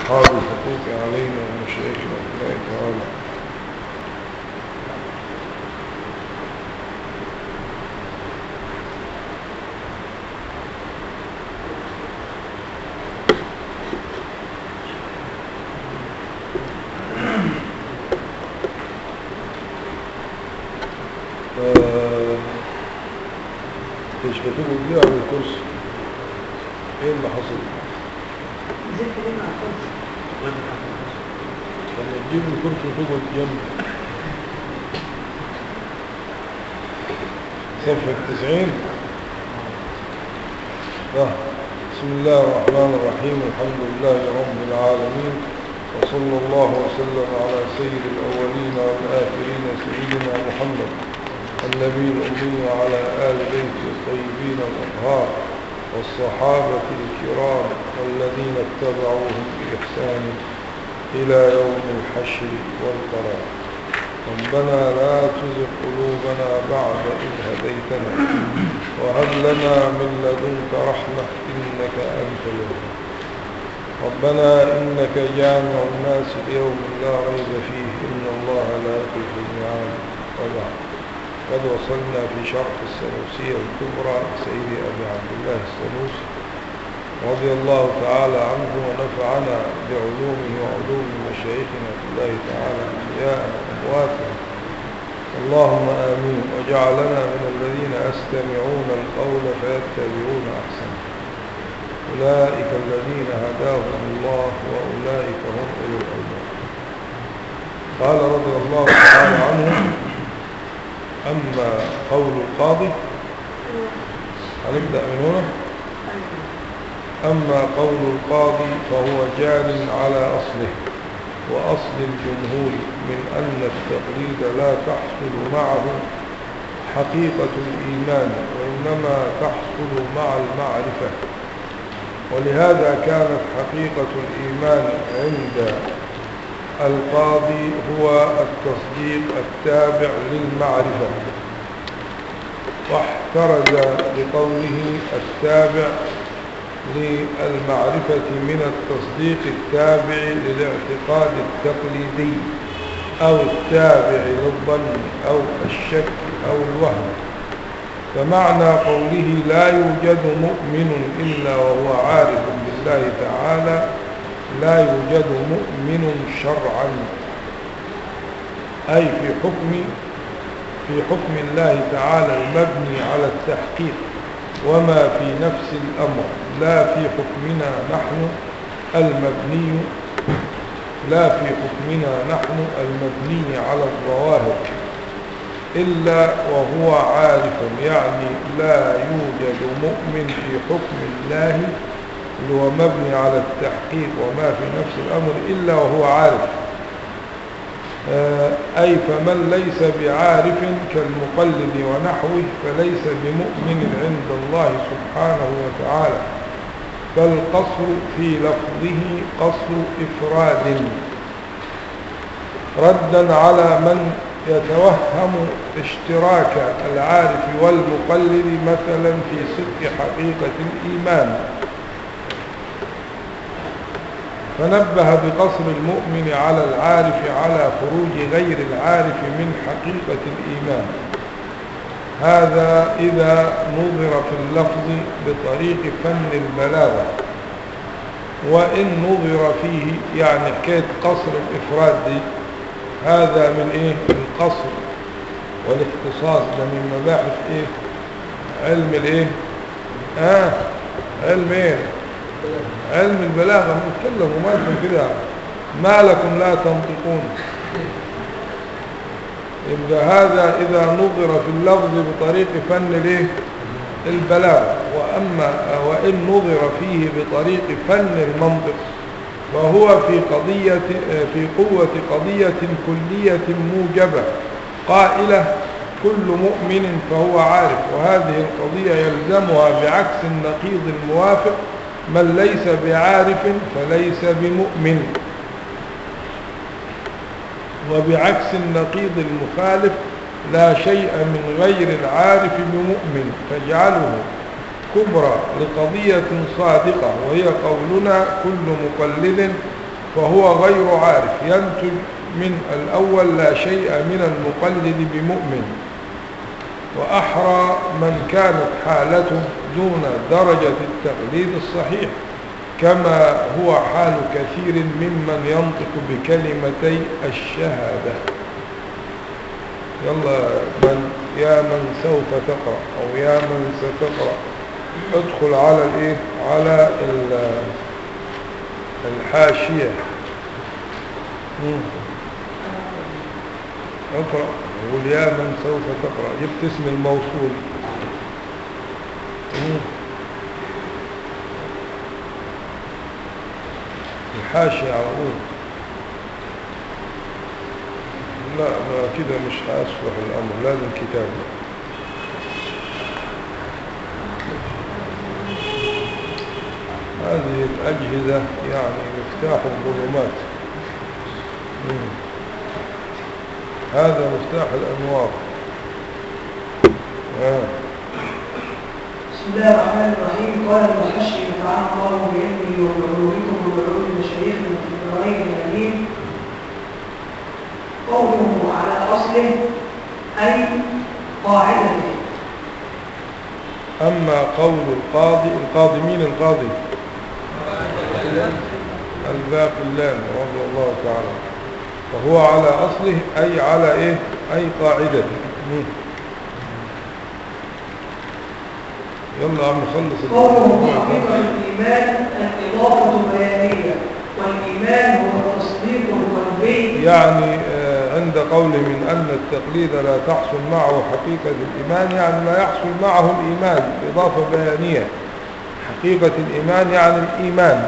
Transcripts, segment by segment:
أصحاب الحقوق علينا ومشايخنا الله تعالى. ايش بتقول دي على الكرسي؟ ايه اللي حصل؟ نزلت ليه مع الكرسي؟ لما تجيب الكرسي وتقعد جنبه. صفحة 90. بسم الله الرحمن الرحيم. الحمد لله رب العالمين، وصلى الله وسلم على سيد الأولين والآخرين سيدنا محمد النبي الأمي وعلى آل بيته الطيبين الأطهار والصحابة الكرام والذين اتبعوهم بإحسان إلى يوم الحشر والقرار. ربنا لا تزغ قلوبنا بعد إذ هديتنا وهب لنا من لدنك رحمة إنك أنت الوهاب. ربنا إنك جامع الناس ليوم لا ريب فيه إن الله لا يخلف الميعاد. وبعد، قد وصلنا في شرح السنوسية الكبرى سيد أبي عبد الله السنوسي رضي الله تعالى عنه ونفعنا بعلومه وعلوم مشايخنا في الله تعالى أحياء وأمواتا، اللهم آمين. وجعلنا من الذين يستمعون القول فيتبعون أحسنه، أولئك الذين هداهم الله وأولئك هم أولو الألباب. قال رضي الله تعالى عنه: أما قول القاضي، هنبدأ من هنا. أما قول القاضي فهو جار على أصله وأصل الجمهور من أن التقليد لا تحصل معه حقيقة الإيمان، وإنما تحصل مع المعرفة. ولهذا كانت حقيقة الإيمان عند القاضي هو التصديق التابع للمعرفة، واحترز بقوله التابع للمعرفة من التصديق التابع للاعتقاد التقليدي أو التابع للظن أو الشك أو الوهم. فمعنى قوله لا يوجد مؤمن إلا وهو عارف بالله تعالى لا يوجد مؤمن شرعا، أي في حكم الله تعالى المبني على التحقيق وما في نفس الأمر، لا في حكمنا نحن المبني على الظواهر، إلا وهو عارف. يعني لا يوجد مؤمن في حكم الله اللي هو مبني على التحقيق وما في نفس الأمر إلا وهو عارف. أي فمن ليس بعارف كالمقلد ونحوه فليس بمؤمن عند الله سبحانه وتعالى، فالقصر في لفظه قصر إفراد، ردا على من يتوهم اشتراك العارف والمقلد مثلا في صدق حقيقة الإيمان. فنبه بقصر المؤمن على العارف على خروج غير العارف من حقيقة الإيمان. هذا إذا نظر في اللفظ بطريق فن البلاغة، وإن نظر فيه يعني حكاية قصر الإفراد دي، هذا من إيه؟ القصر والاختصاص، ده من مباحث إيه؟ علم الإيه؟ علم إيه؟ علم البلاغة. نتكلم ومالكم كده، ما لكم لا تنطقون. يبقى هذا إذا نظر في اللفظ بطريق فن الإيه؟ البلاغة. وإن نظر فيه بطريق فن المنطق وهو في قوة قضية كلية موجبة قائلة كل مؤمن فهو عارف، وهذه القضية يلزمها بعكس النقيض الموافق من ليس بعارف فليس بمؤمن، وبعكس النقيض المخالف لا شيء من غير العارف بمؤمن، تجعله كبرى لقضية صادقة، وهي قولنا كل مقلد فهو غير عارف، ينتج من الأول لا شيء من المقلد بمؤمن. وأحرى من كانت حالته دون درجة التقليد الصحيح، كما هو حال كثير ممن ينطق بكلمتي الشهادة. يلا يا من سوف تقرأ أو يا من ستقرأ، ادخل على الايه، على الحاشية، اقرأ قول يا من سوف تقرأ، جبت اسم الموصول. الحاشية على طول. لا كده مش هيصلح الأمر، لازم كتاب. هذه الأجهزة يعني مفتاح الظلمات، هذا مفتاح الأنوار. بسم الله الرحمن الرحيم. قال المحشي تعالى الله بعلمه وبعلومكم وبعلوم مشايخنا في الدارين الأمين. قوله على أصله أي قاعدته. أما قول القاضي مين القاضي؟ الباقلاني رضي الله تعالى، فهو على أصله أي على إيه، أي قاعدته. يلا عم نخلص. قوله حقيقة الإيمان الإضافة بيانية، والإيمان هو التصديق القلبي. يعني عند قوله من أن التقليد لا تحصل معه حقيقة الإيمان، يعني لا يحصل معه الإيمان، إضافة بيانية. حقيقة الإيمان يعني الإيمان،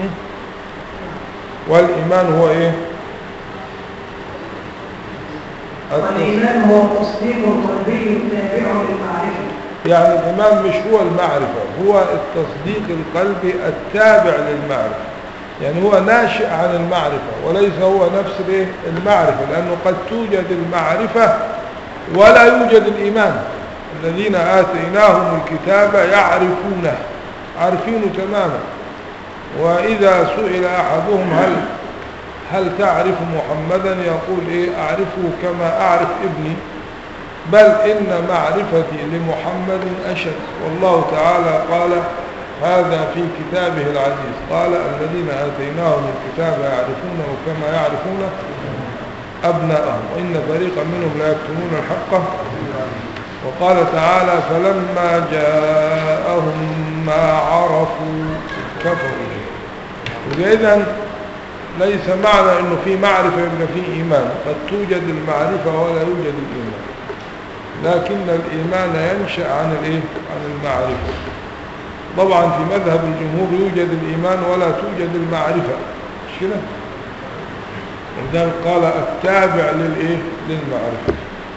والإيمان هو إيه؟ والإيمان هو التصديق القلبي التابع للمعرفة. يعني الإيمان مش هو المعرفة، هو التصديق القلبي التابع للمعرفة. يعني هو ناشئ عن المعرفة وليس هو نفس المعرفة، لأنه قد توجد المعرفة ولا يوجد الإيمان. الذين آتيناهم الكتاب يعرفونه، عارفينه تماما. وإذا سئل أحدهم هل تعرف محمدا، يقول إيه، أعرفه كما أعرف ابني، بل إن معرفتي لمحمد أشد. والله تعالى قال هذا في كتابه العزيز، قال الذين آتيناهم الكتاب يعرفونه كما يعرفون أبناءهم وإن فريقا منهم لا يكتمون الحق. وقال تعالى فلما جاءهم ما عرفوا كفروا. وإذن ليس معنى أنه في معرفة يبقى في إيمان، قد توجد المعرفة ولا يوجد الإيمان، لكن الإيمان ينشأ عن المعرفة. طبعا في مذهب الجمهور يوجد الإيمان ولا توجد المعرفة، مش كده؟ ولذلك قال التابع للمعرفة.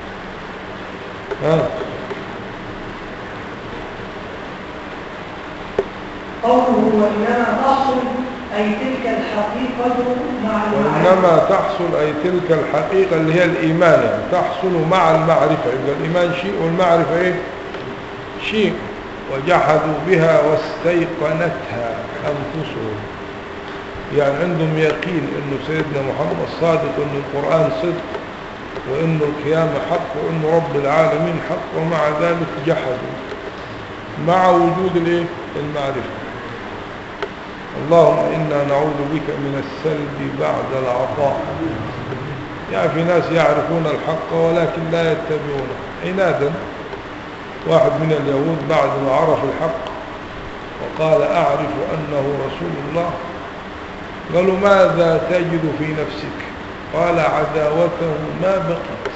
قوله وإنما تحصل أي تلك الحقيقة مع المعرفة. وإنما تحصل أي تلك الحقيقة اللي هي الإيمان، يعني تحصل مع المعرفة. يبقى الإيمان شيء والمعرفة شيء. وجحدوا بها واستيقنتها أنفسهم، يعني عندهم يقين أنه سيدنا محمد صادق، أنه القرآن صدق، وأنه القيامة حق، وأنه رب العالمين حق، ومع ذلك جحدوا مع وجود المعرفة. اللهم إنا نعوذ بك من السلب بعد العطاء. يعني في ناس يعرفون الحق ولكن لا يتبعونه عنادا. واحد من اليهود بعد ما عرف الحق وقال أعرف أنه رسول الله، قالوا ماذا تجد في نفسك؟ قال عداوته ما بقيت،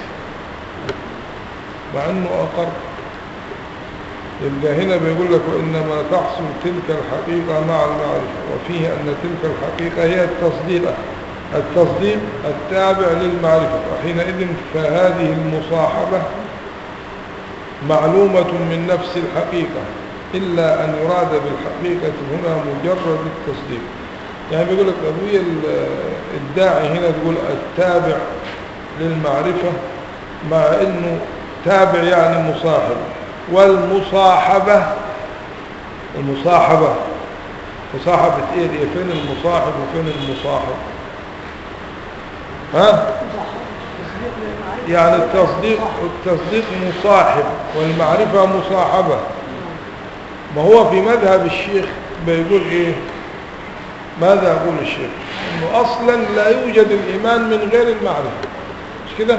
مع أنه أقر. يبقى هنا بيقول لك وإنما تحصل تلك الحقيقة مع المعرفة، وفيه أن تلك الحقيقة هي التصديق التابع للمعرفة. وحينئذ فهذه المصاحبة معلومة من نفس الحقيقة، إلا أن يراد بالحقيقة هنا مجرد التصديق. يعني بيقول لك أبوي الداعي هنا تقول التابع للمعرفة، مع أنه تابع يعني مصاحب. والمصاحبة مصاحبة ايه؟ فين المصاحب وفين المصاحب؟ ها؟ يعني التصديق مصاحب والمعرفة مصاحبة. ما هو في مذهب الشيخ بيقول ايه؟ ماذا يقول الشيخ؟ انه اصلا لا يوجد الايمان من غير المعرفة، مش كده؟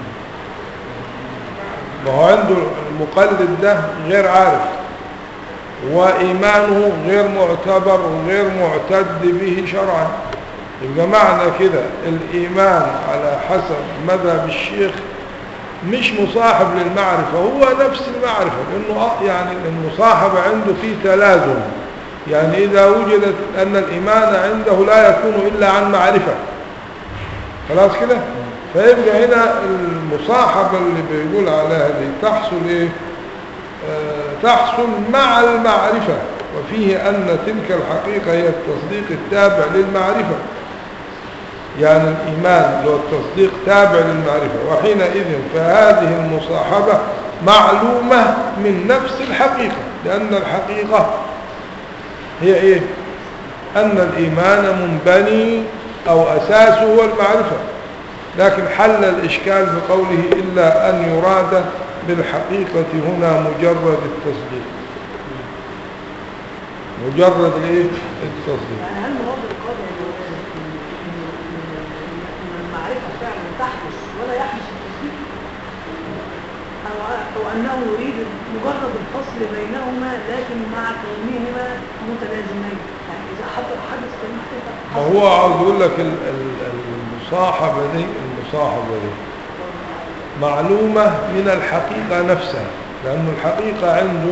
ما هو عنده المقلد ده غير عارف، وإيمانه غير معتبر وغير معتد به شرعا. يبقى معنى كده الإيمان على حسب مذهب الشيخ مش مصاحب للمعرفة، هو نفس المعرفة، لأنه يعني المصاحبة عنده فيه تلازم. يعني إذا وجدت أن الإيمان عنده لا يكون إلا عن معرفة، خلاص كده؟ فيبقى هنا المصاحبة اللي بيقول عليها دي تحصل إيه؟ تحصل مع المعرفة، وفيه أن تلك الحقيقة هي التصديق التابع للمعرفة. يعني الإيمان هو التصديق تابع للمعرفة، وحينئذ فهذه المصاحبة معلومة من نفس الحقيقة، لأن الحقيقة هي إيه؟ أن الإيمان منبني أو أساسه هو المعرفة. لكن حل الإشكال بقوله إلا أن يراد بالحقيقة هنا مجرد التصديق. مجرد الايه؟ التصديق. يعني هل مراد القاضي ان المعرفة فعلا تحدث ولا يحدث التصديق، او انه يريد مجرد الفصل بينهما لكن مع كونهما متلازمين؟ يعني اذا حدث ما هو عاوز يقول لك المصاحبة دي معلومة من الحقيقة نفسها، لأن الحقيقة عنده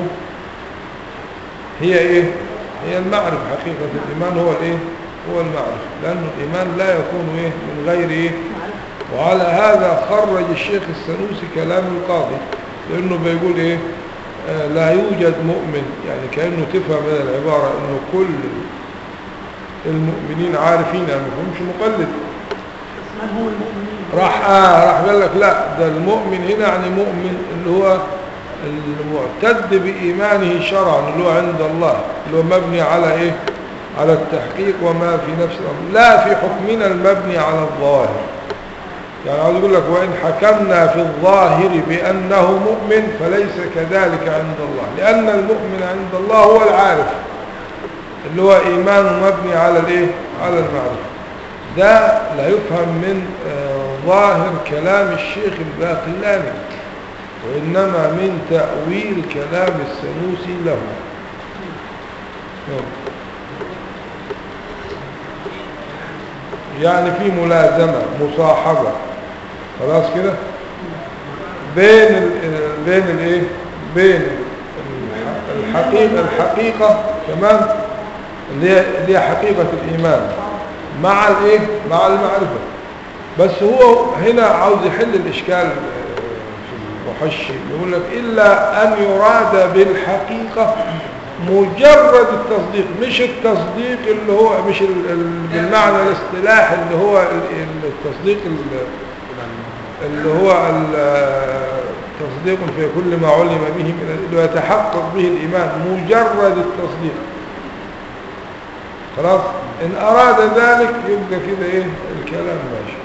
هي إيه؟ هي المعرفة. حقيقة الإيمان هو الإيه؟ هو المعرفة، لأن الإيمان لا يكون إيه؟ من غير إيه؟ وعلى هذا خرج الشيخ السنوسي كلام القاضي، لأنه بيقول إيه؟ لا يوجد مؤمن، يعني كأنه تفهم من العبارة أنه كل المؤمنين عارفين، يعني ما فهمش مقلد. من هو المؤمنين؟ راح قال لك لا، ده المؤمن هنا يعني مؤمن اللي هو المعتد بإيمانه شرعا، اللي هو عند الله، اللي هو مبني على إيه؟ على التحقيق وما في نفس الأمر، لا في حكمنا المبني على الظواهر. يعني عاوز يقول لك وإن حكمنا في الظاهر بأنه مؤمن فليس كذلك عند الله، لأن المؤمن عند الله هو العارف، اللي هو إيمانه مبني على الإيه؟ على المعرفة. ده لا يفهم من ظاهر كلام الشيخ الباقلاني، وإنما من تأويل كلام السنوسي له. يعني في ملازمة مصاحبة، خلاص كده، بين الايه؟ بين الحقيقة كمان اللي هي حقيقة الإيمان مع الايه؟ مع المعرفة. بس هو هنا عاوز يحل الإشكال في المحشي، يقول لك إلا أن يراد بالحقيقة مجرد التصديق، مش التصديق اللي هو مش بالمعنى الاصطلاحي اللي هو التصديق اللي هو تصديق في كل ما علم به من اللي يتحقق به الإيمان، مجرد التصديق. خلاص، إن أراد ذلك يبقى كده إيه؟ الكلام ماشي.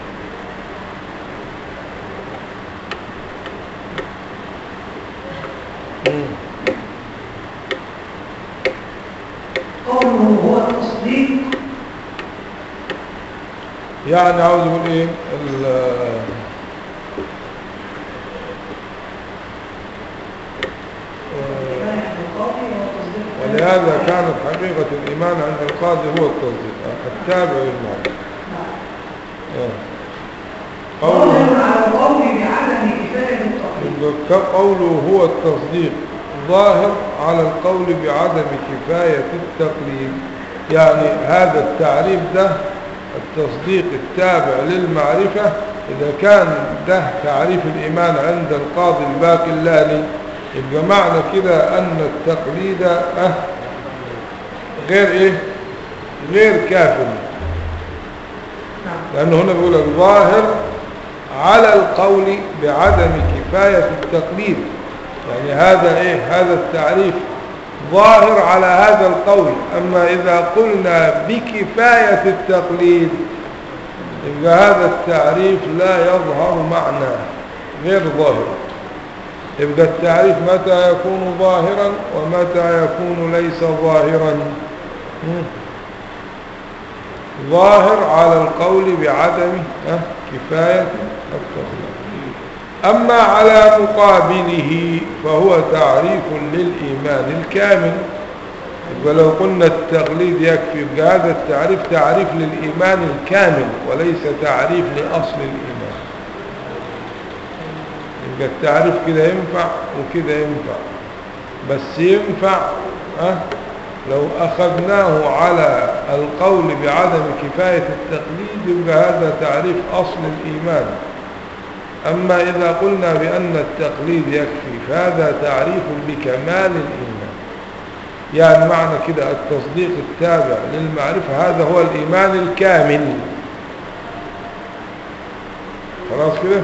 قوله هو التصديق، يعني عاوز يقول ايه؟ ولهذا كانت حقيقة الإيمان عند القاضي هو التصديق التابع للمعنى. قوله هو التصديق ظاهر على القول بعدم كفاية التقليد. يعني هذا التعريف ده التصديق التابع للمعرفة، إذا كان ده تعريف الإيمان عند القاضي الباقلاني، يبقى معنى كده أن التقليد غير إيه؟ غير كافٍ، لأنه هنا بيقول الظاهر على القول بعدم كفاية التقليد. يعني هذا إيه؟ هذا التعريف ظاهر على هذا القول. أما إذا قلنا بكفاية التقليد يبقى هذا التعريف لا يظهر معناه، غير ظاهر. يبقى التعريف متى يكون ظاهرا ومتى يكون ليس ظاهرا. ظاهر على القول بعدم كفاية التقليد. أما على مقابله فهو تعريف للإيمان الكامل. ولو قلنا التقليد يكفي، يبقى هذا التعريف تعريف للإيمان الكامل وليس تعريف لأصل الإيمان. يبقى التعريف كده ينفع وكده ينفع، بس ينفع لو أخذناه على القول بعدم كفاية التقليد يبقى هذا تعريف أصل الإيمان. أما إذا قلنا بأن التقليد يكفي فهذا تعريف بكمال الإيمان. يعني معنى كده التصديق التابع للمعرفة هذا هو الإيمان الكامل. خلاص كده؟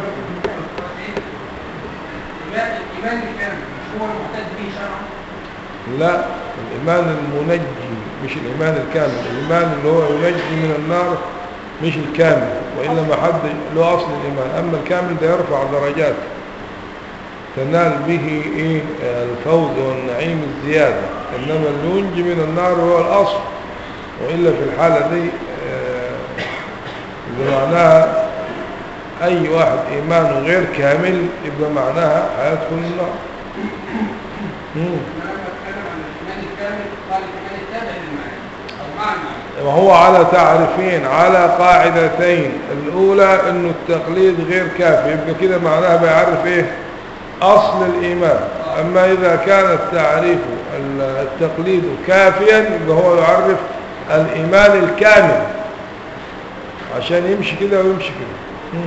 الإيمان الكامل مش هو المعتد به شرعا؟ لا، الإيمان المنجي مش الإيمان الكامل. الإيمان اللي هو ينجي من النار مش الكامل، وإلا ما حد له أصل الإيمان. أما الكامل ده يرفع درجات تنال به الفوز والنعيم الزيادة. إنما اللي ينجي من النار هو الأصل، وإلا في الحالة دي بمعناها أي واحد إيمانه غير كامل يبقى معناها هيدخل النار. وهو على تعريفين، على قاعدتين. الأولى أنه التقليد غير كافي، يبقى كده معناها بيعرف إيه؟ أصل الإيمان. أما إذا كان التعريف التقليد كافيا يبقى هو يعرف الإيمان الكامل عشان يمشي كده ويمشي كده.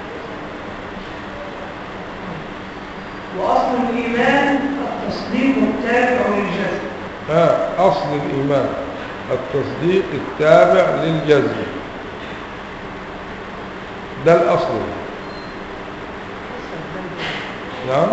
وأصل الإيمان التصديق التابع للجزم. أصل الإيمان التصديق التابع للجزم، ده الأصل. نعم،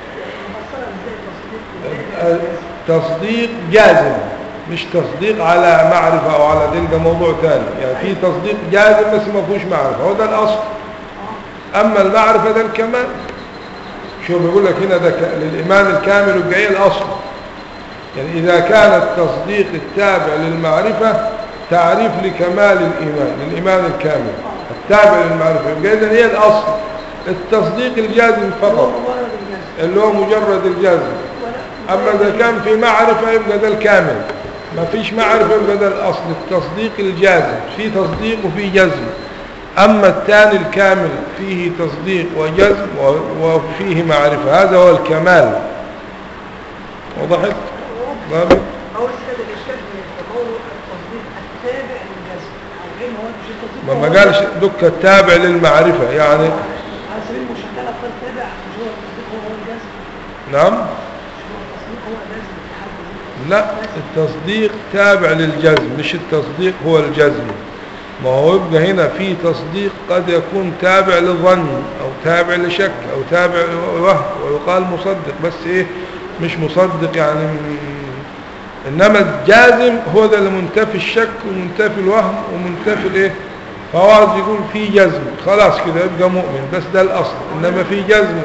تصديق جازم مش تصديق على معرفة أو على دين، ده موضوع ثاني. يعني في تصديق جازم بس ما فيهوش معرفة، هو ده الأصل. أما المعرفة ده الكمال. شو بيقول لك هنا؟ ده للإيمان الكامل يبقى إيه الأصل؟ يعني إذا كان التصديق التابع للمعرفة تعريف لكمال الإيمان، للإيمان الكامل التابع للمعرفة، يبقى إذن هي الأصل. التصديق الجازم فقط اللي هو مجرد الجازم. أما إذا كان في معرفة يبقى ده الكامل، ما فيش معرفة يبقى ده الأصل. التصديق الجازم في تصديق وفي جزم. أما الثاني الكامل فيه تصديق وجزم وفيه معرفة، هذا هو الكمال. وضحت؟ ضابط؟ أول سيدة الإشكال من التصديق التابع للجزم. ما قالش دك التابع للمعرفة يعني. على سبيل المشاكلة قال تابع مش هو التصديق هو الجزم. نعم؟ مش هو التصديق هو الجزم في حد ذاته. لا، التصديق تابع للجزم مش التصديق هو الجزم. ما هو يبقى هنا في تصديق قد يكون تابع للظن أو تابع لشك أو تابع لوهم ويقال مصدق، بس إيه مش مصدق يعني. إنما الجازم هو ده اللي منتفي الشك ومنتفي الوهم ومنتفي الإيه. فواز يقول في جزم خلاص كده يبقى مؤمن، بس ده الأصل. إنما في جزم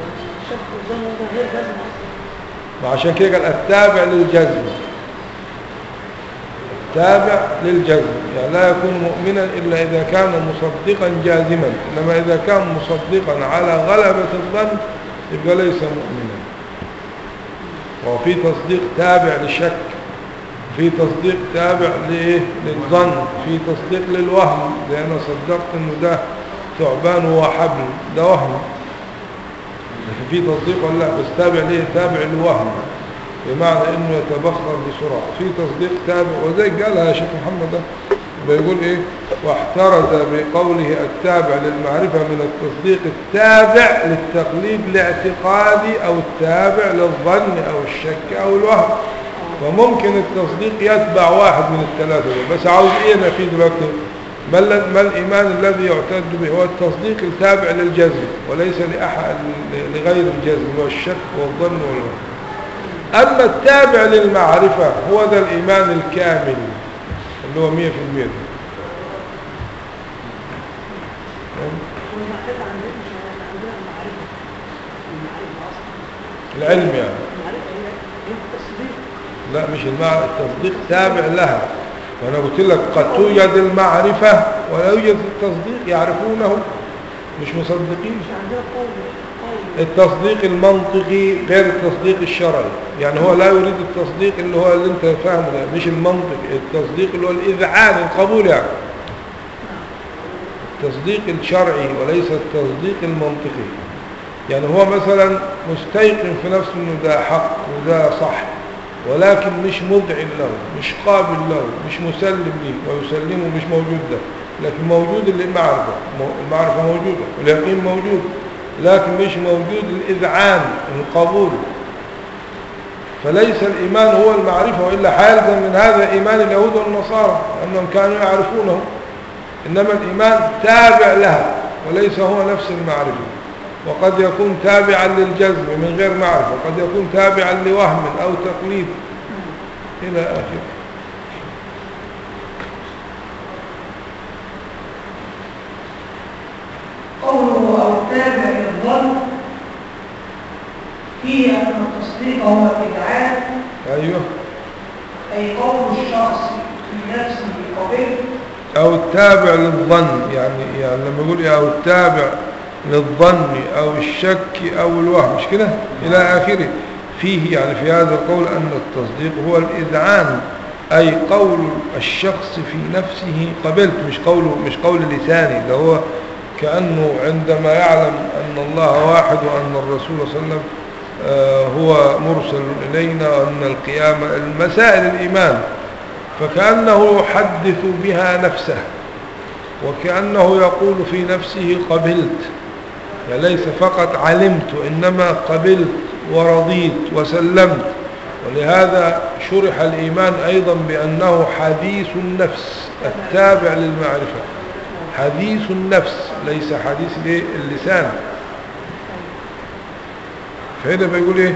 وعشان كده قال التابع للجزم. تابع للجزم يعني لا يكون مؤمنا إلا إذا كان مصدقا جازما. إنما إذا كان مصدقا على غلبة الظن يبقى ليس مؤمنا. وفي تصديق تابع للشك، في تصديق تابع للظن، في تصديق للوهم. لأن صدقت إنه ده ثعبان وحبل، ده وهم. لكن في تصديق ولا لا؟ بس تابع ليه؟ تابع للوهم بمعنى انه يتبخر بسرعة. في تصديق تابع، وزي قالها شيخ محمد ده بيقول ايه؟ واحترز بقوله التابع للمعرفة من التصديق التابع للتقليد الاعتقادي او التابع للظن او الشك او الوهم. وممكن التصديق يتبع واحد من الثلاثة دول. بس عاوز ايه انا فيه دلوقتي؟ ما الإيمان الذي يعتد به؟ هو التصديق التابع للجزم وليس لغير الجزم، هو الشك والظن والوهم. أما التابع للمعرفة هو ذا الإيمان الكامل اللي هو 100%. والمعرفة عندنا مش عندنا المعرفة أصلا العلم يعني المعرفة هي التصديق. لا مش المعنى، التصديق تابع لها. وأنا قلت لك قد توجد المعرفة ولا يوجد التصديق، يعرفونه مش مصدقين. مش عندنا قول التصديق المنطقي غير التصديق الشرعي، يعني هو لا يريد التصديق اللي هو اللي انت فاهمه ده، مش المنطقي، التصديق اللي هو الإذعان القبول، يعني التصديق الشرعي وليس التصديق المنطقي. يعني هو مثلا مستيقن في نفسه انه ده حق وده صح، ولكن مش مذعن له، مش قابل له، مش مسلم ليه، ويسلمه مش موجود ده، لكن موجود المعرفة، المعرفة موجودة واليقين موجود، لكن مش موجود الإذعان القبول. فليس الإيمان هو المعرفة، وإلا حيلزم من هذا إيمان اليهود والنصارى أنهم كانوا يعرفونه، إنما الإيمان تابع لها وليس هو نفس المعرفة. وقد يكون تابعا للجزم من غير معرفة، وقد يكون تابعا لوهم أو تقليد إلى آخره. قوله أو تابع للظن فيه أن التصديق هو الإذعان. أيوه. أي قول الشخص في نفسه قبل أو التابع للظن، يعني لما يقول أو التابع للظن أو الشك أو الوهم، مش كده إلى آخره. فيه يعني في هذا القول أن التصديق هو الإذعان، أي قول الشخص في نفسه قبلت، مش قول لساني، ده هو كأنه عندما يعلم أن الله واحد وأن الرسول صلى الله عليه وسلم هو مرسل إلينا، وأن القيامة المسائل الإيمان، فكأنه يحدث بها نفسه، وكأنه يقول في نفسه قبلت، يعني ليس فقط علمت إنما قبلت ورضيت وسلمت. ولهذا شرح الإيمان أيضا بأنه حديث النفس التابع للمعرفة، حديث النفس ليس حديث اللسان. فهذا بيقول ايه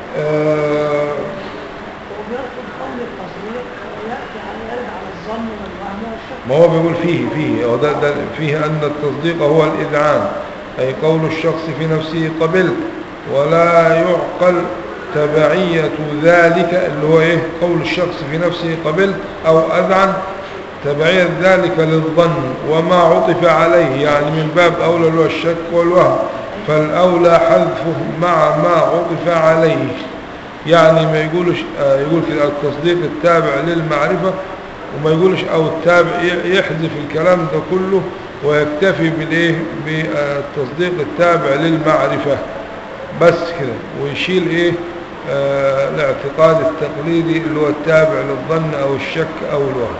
ما هو بيقول فيه أن التصديق هو الإذعان، أي قول الشخص في نفسه قبلت، ولا يعقل تبعية ذلك اللي هو ايه قول الشخص في نفسه قبلت أو أذعن، تبعية ذلك للظن وما عطف عليه، يعني من باب أولى اللي هو الشك والوهم، فالأولى حذفه مع ما عطف عليه. يعني ما يقولش يقول كده التصديق التابع للمعرفة، وما يقولش أو التابع، يحذف الكلام ده كله ويكتفي بالايه بالتصديق التابع للمعرفة بس كده، ويشيل ايه الاعتقاد التقليدي اللي هو التابع للظن أو الشك أو الوهم.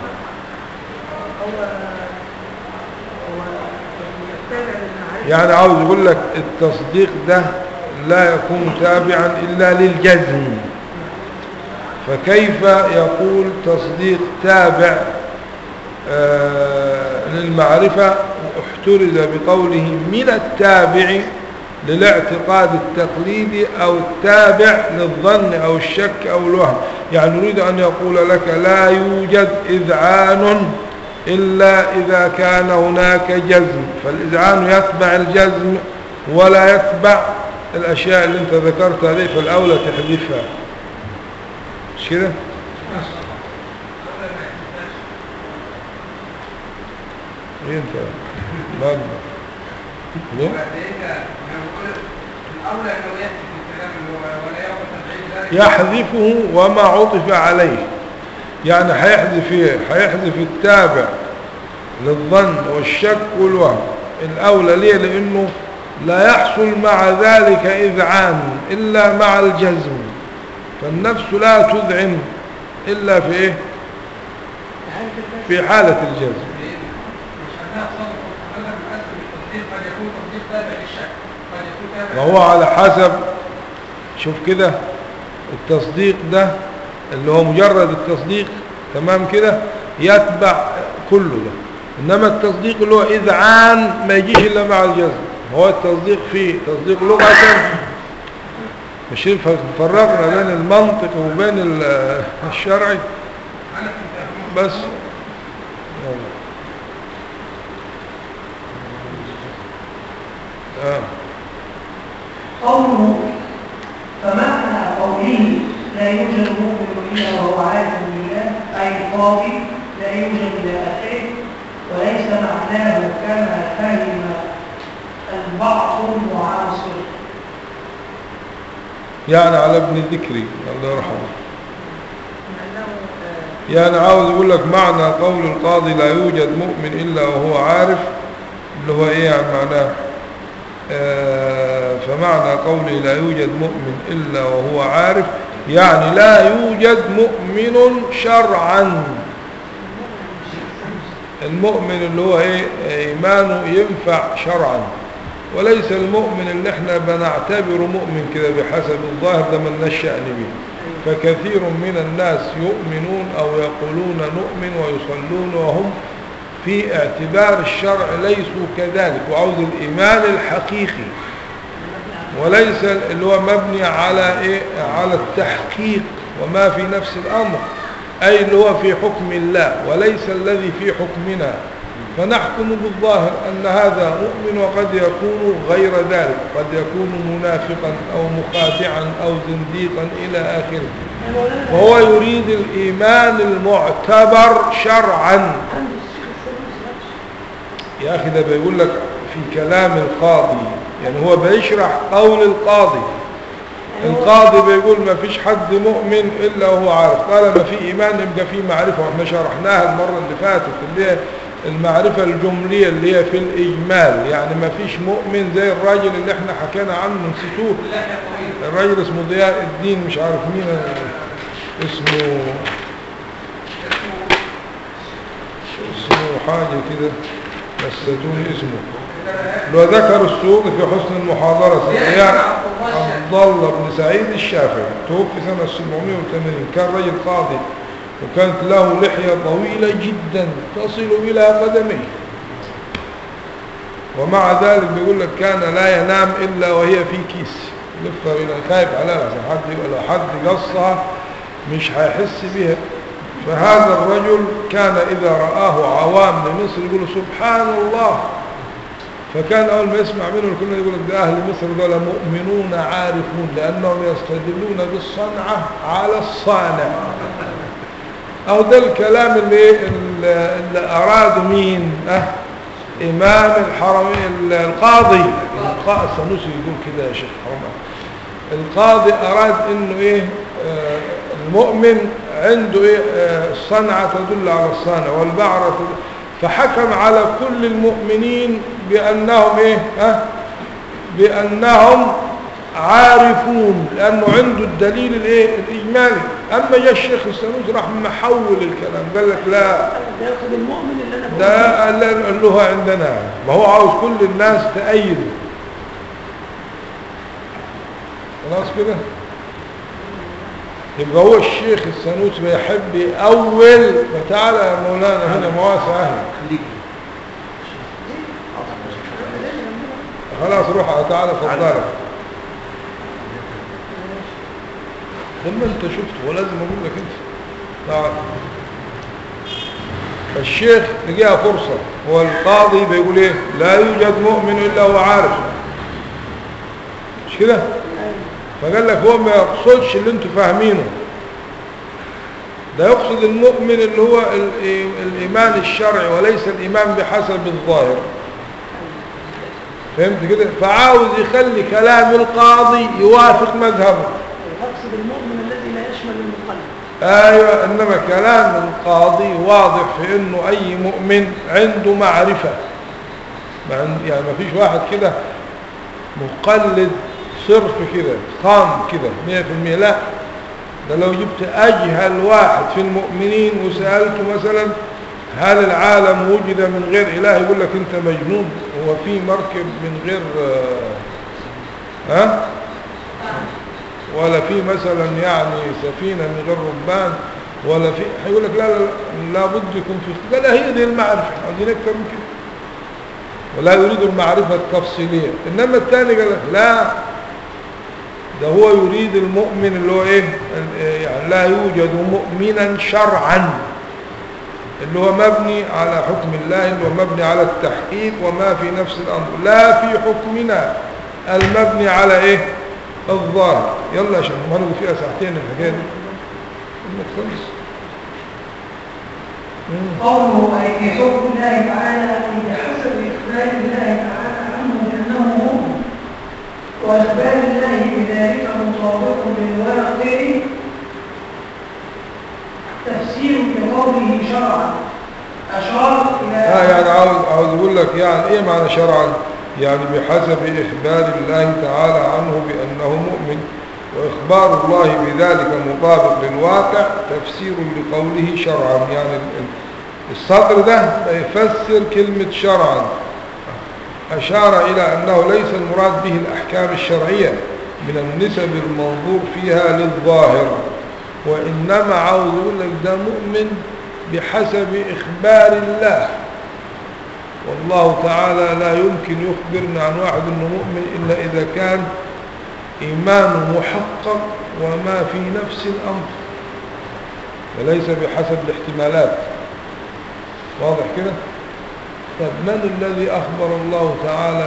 يعني عاوز يقول لك التصديق ده لا يكون تابعا إلا للجزم، فكيف يقول تصديق تابع للمعرفة، احترز بقوله من التابع للاعتقاد التقليدي أو التابع للظن أو الشك أو الوهم. يعني يريد أن يقول لك لا يوجد إذعان إلا إذا كان هناك جزم، فالإذعان يتبع الجزم ولا يتبع الأشياء اللي انت ذكرتها دي، فالأولى تحذفها، مش كده؟ ايه انت مالك ليه؟ يحذفه وما عطف عليه، يعني هيحذف التابع للظن والشك والوهم الأولى. ليه؟ لأنه لا يحصل مع ذلك إذعان إلا مع الجزم، فالنفس لا تذعن إلا في إيه؟ في حالة الجزم. وهو على حسب، شوف كده، التصديق ده اللي هو مجرد التصديق تمام كده يتبع كله ده، إنما التصديق اللي هو إذعان ما يجيش إلا مع الجزم. هو التصديق فيه تصديق لغة مش فرقنا بين المنطق وبين الشرعي بس. قوله فمعنى قوله لا يوجد مؤمن إلا وهو عارف بالله أي القاضي لا يوجد إلى آخره، وليس معناه كما فهم البعض المعاصر. يعني على ابن الذكري الله يرحمه، يعني عاوز يقول لك معنى قول القاضي لا يوجد مؤمن إلا وهو عارف، اللي هو ايه يعني معناه فمعنى قوله لا يوجد مؤمن إلا وهو عارف يعني لا يوجد مؤمن شرعا. المؤمن اللي هو ايه ايمانه ينفع شرعا، وليس المؤمن اللي احنا بنعتبره مؤمن كده بحسب الظاهر، ده من الشأن به. فكثير من الناس يؤمنون او يقولون نؤمن ويصلون وهم في اعتبار الشرع ليسوا كذلك، وعوز الإيمان الحقيقي وليس اللي هو مبني على إيه؟ على التحقيق وما في نفس الأمر، أي اللي هو في حكم الله وليس الذي في حكمنا. فنحكم بالظاهر أن هذا مؤمن وقد يكون غير ذلك، قد يكون منافقا أو مخادعا أو زنديقا إلى آخره، وهو يريد الإيمان المعتبر شرعا. يا أخي ده بيقول لك في كلام القاضي، يعني هو بيشرح قول القاضي. القاضي بيقول ما فيش حد مؤمن إلا وهو عارف، قال ما في إيمان يبقى في معرفة، واحنا شرحناها المرة اللي فاتت اللي هي المعرفة الجملية اللي هي في الإجمال، يعني ما فيش مؤمن زي الراجل اللي احنا حكينا عنه نسيتوه، الراجل اسمه ضياء الدين مش عارف مين اسمه حاجة كده نسيتوني اسمه، لو ذكر السوق في حسن المحاضرة عبد الله بن سعيد الشافعي، توفي سنة 780، كان رجل قاضي وكانت له لحية طويلة جدا تصل إلى قدميه، ومع ذلك بيقول لك كان لا ينام إلا وهي في كيس يفطر إلى خايف عليها لو حد قصها مش هيحس بها. فهذا الرجل كان إذا رآه عوام لمصر يقولوا سبحان الله، فكان أول ما يسمع منه كلنا يقول لك ده أهل مصر دول مؤمنون عارفون، لأنهم يستدلون بالصنعة على الصانع. أو ده الكلام اللي أراد مين؟ إمام الحرمين القاضي السنوسي يقول كده يا شيخ حرام. القاضي أراد إنه إيه المؤمن عنده إيه الصنعة تدل على الصانع والبعرة، فحكم على كل المؤمنين بأنهم إيه بأنهم عارفون، لأنه عنده الدليل الإيه الإجمالي. أما جاء الشيخ السنوسي راح محول الكلام، قال لك لا ده ياخد المؤمن اللي أنا ده قال له عندنا، ما هو عاوز كل الناس تأيده. خلاص كده يبقى هو الشيخ السنوسي بيحب يأول، فتعالى يا مولانا هنا مواسع أهل خلاص روح تعالى فضلك لما انت شفته ولازم اقول لك انت تعال. الشيخ لقيها فرصة، هو القاضي بيقول ايه لا يوجد مؤمن الا هو عارف، مش كده؟ فقال لك هو ما يقصدش اللي انتوا فاهمينه، ده يقصد المؤمن اللي هو الإيمان الشرعي وليس الإيمان بحسب الظاهر. فهمت كده؟ فعاوز يخلي كلام القاضي يوافق مذهبه. يقصد المؤمن الذي لا يشمل المقلد. ايوه، انما كلام القاضي واضح في انه اي مؤمن عنده معرفة، يعني ما فيش واحد كده مقلد صرف كده خام كده 100%، لا، ده لو جبت اجهل واحد في المؤمنين وسألته مثلا هل العالم وجد من غير اله يقول لك انت مجنون، هو في مركب من غير ولا في مثلا يعني سفينة من غير ربان، ولا في هيقول لك لا لابد يكون في، قال هي دي المعرفة، عايزين اكتر من كده، ولا يريد المعرفة التفصيلية. انما الثاني قال لك لا، ده هو يريد المؤمن اللي هو ايه يعني لا يوجد مؤمنا شرعا اللي هو مبني على حكم الله اللي هو مبني على التحقيق وما في نفس الأمر لا في حكمنا المبني على ايه الظاهر. يلا يا شيخ ما نقول فيها ساعتين الحكايه دي ما تخلص. قوله أي في حكم الله تعالى أي بحسب إخبار الله تعالى عنه بأنه مؤمن وإخبار الله بذلك مطابق للواقع تفسير بقوله شرعا أشار إلى يعني عاوز أقول لك يعني إيه معنى شرعا يعني بحسب إخبار الله تعالى عنه بأنه مؤمن وإخبار الله بذلك مطابق للواقع تفسير لقوله شرعا. يعني السطر ده يفسر كلمة شرعا أشار إلى أنه ليس المراد به الأحكام الشرعية من النسب المنظور فيها للظاهر وإنما عاوز يقول لك ده مؤمن بحسب إخبار الله والله تعالى لا يمكن يخبرنا عن واحد أنه مؤمن إلا إذا كان إيمانه محقق وما في نفس الأمر وليس بحسب الاحتمالات. واضح كده؟ طب من الذي أخبر الله تعالى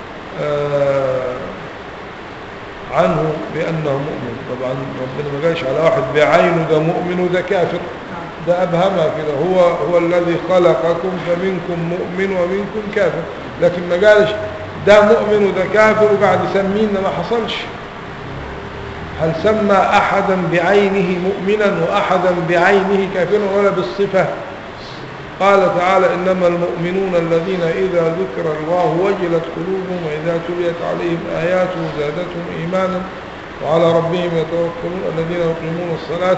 عنه بأنه مؤمن؟ طبعا ربنا ما قالش على واحد بعينه ده مؤمن وده كافر ده أبهمها كده هو الذي خلقكم فمنكم مؤمن ومنكم كافر لكن ما قالش ده مؤمن وده كافر وقاعد يسمينا ما حصلش. هل سمى أحدا بعينه مؤمنا وأحدا بعينه كافرا ولا بالصفة؟ قال تعالى إنما المؤمنون الذين إذا ذكر الله وجلت قلوبهم وإذا تليت عليهم آياته زادتهم إيمانا وعلى ربهم يتوكلون الذين يقيمون الصلاة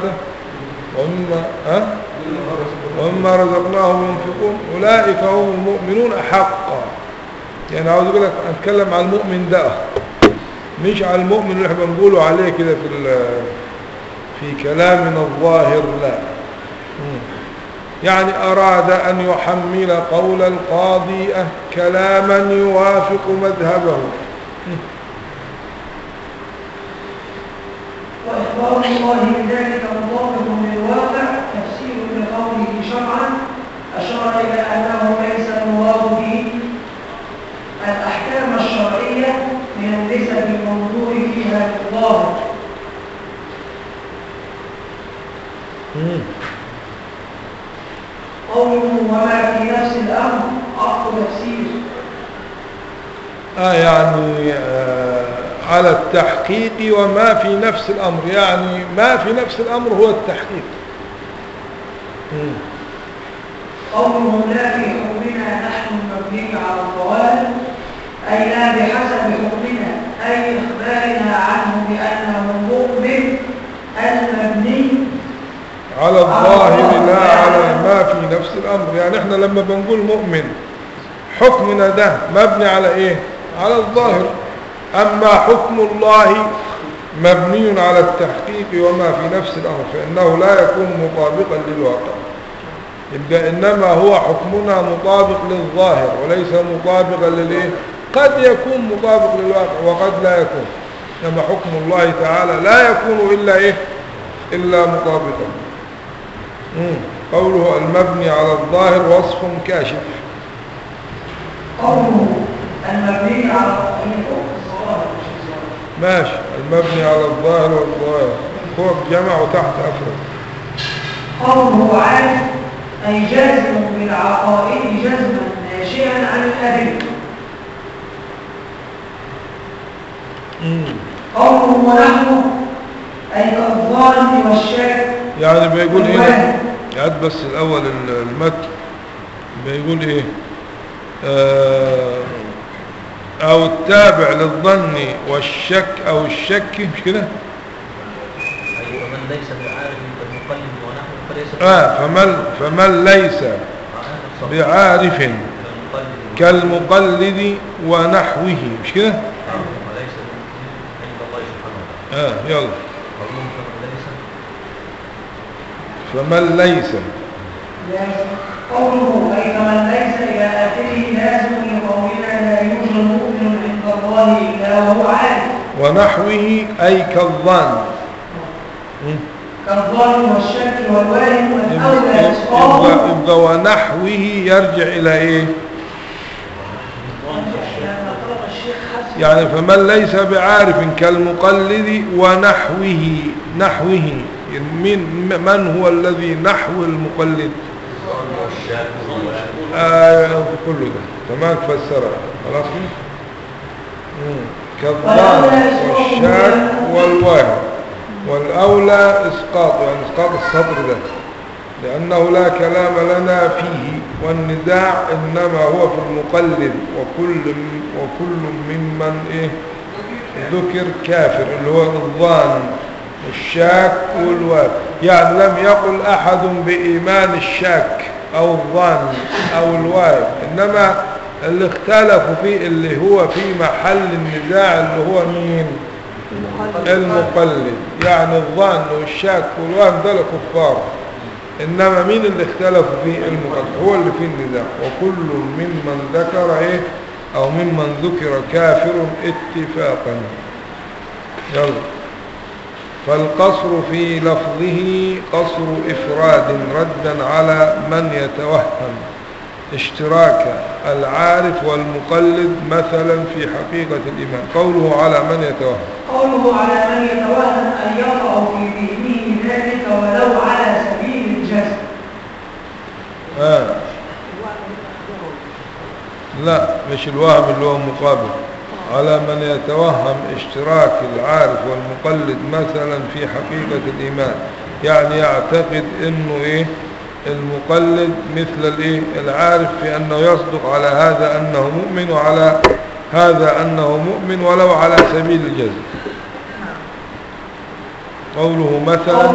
ومما رزقناهم ينفقون أولئك هم المؤمنون حقا. يعني عاوز أقول لك أتكلم عن المؤمن ده مش على المؤمن اللي احنا بنقوله عليه كده في كلامنا الظاهر لا. يعني أراد أن يحمل قول القاضي كلاما يوافق مذهبه. وإخبار الله بذلك مطابق للواقع تفسير لقوله شرعا أشار إلى أنه ليس المراد به الأحكام الشرعية من النسب المنظور فيها للظاهر. قوله وما في نفس الأمر عقد تفسير يعني على التحقيق وما في نفس الأمر يعني ما في نفس الأمر هو التحقيق. قوله لا في حكمنا نحن المبني على الضوال أي لا بحسب حكمنا أي إخبارنا عنه بأنه مؤمن المبني على الظاهر لا على ما في نفس الأمر. يعني احنا لما بنقول مؤمن حكمنا ده مبني على ايه؟ على الظاهر. أما حكم الله مبني على التحقيق وما في نفس الأمر فإنه لا يكون مطابقا للواقع. يبقى إنما هو حكمنا مطابق للظاهر وليس مطابقا للإيه؟ قد يكون مطابق للواقع وقد لا يكون. إنما حكم الله تعالى لا يكون إلا إيه؟ إلا مطابقا. قوله المبني على الظاهر وصف كاشف. قوله المبني على ماشي المبني على الظاهر والظاهر فوق جمع وتحت أفرد. قوله عارف أي جازم بالعقائد جزما ناشئا عن الأدلة. قوله ونحن أي كالظالم والشاك. يعني بيقول ايه يعد بس الأول المتن بيقول ايه او التابع للظن والشك او الشك مش كده. ايوه من ليس بعارف كالمقلد ونحو فليس فمن ليس بعارف كالمقلد ونحوه مش كده. وليس عند الله سبحانه وتعالى. يلا فمن ليس قوله أي فمن ليس إلى آخره لازم لقولنا لا يوجد مؤمن عند الله إلا وهو عارف. ونحوه أي كالظن. كالظن والشك والوهم والأولى إسقاط. يبقى ونحوه يرجع إلى إيه؟ يعني فمن ليس بعارف كالمقلد ونحوه. نحوه من هو الذي نحو المقلد؟ كله ده تمام تفسرها خلاص. كالظن والشاك والوهم والأولى إسقاط، يعني إسقاط السطر ده لأنه لا كلام لنا فيه، والنزاع إنما هو في المقلد وكل ممن إيه ذكر كافر اللي هو الظان والشاك والوهم. يعني لم يقل أحد بإيمان الشاك أو الظان أو الوهم، إنما اللي اختلفوا فيه اللي هو في محل النزاع اللي هو مين؟ المقلد. يعني الظان والشاك والوهم دول كفار، إنما مين اللي اختلفوا فيه؟ المقلد هو اللي فيه النزاع. وكل ممن ذكر إيه أو ممن ذكر كافر اتفاقا. يلا. فالقصر في لفظه قصر إفراد ردا على من يتوهم اشتراك العارف والمقلد مثلا في حقيقة الإيمان. قوله على من يتوهم، قوله على من يتوهم أن يقع في ذهنه ذلك ولو على سبيل الجزم. لا مش الوهم اللي هو مقابل. على من يتوهم اشتراك العارف والمقلد مثلا في حقيقة الإيمان، يعني يعتقد انه ايه المقلد مثل الايه العارف في انه يصدق على هذا انه مؤمن وعلى هذا انه مؤمن ولو على سبيل الجزم. قوله مثلا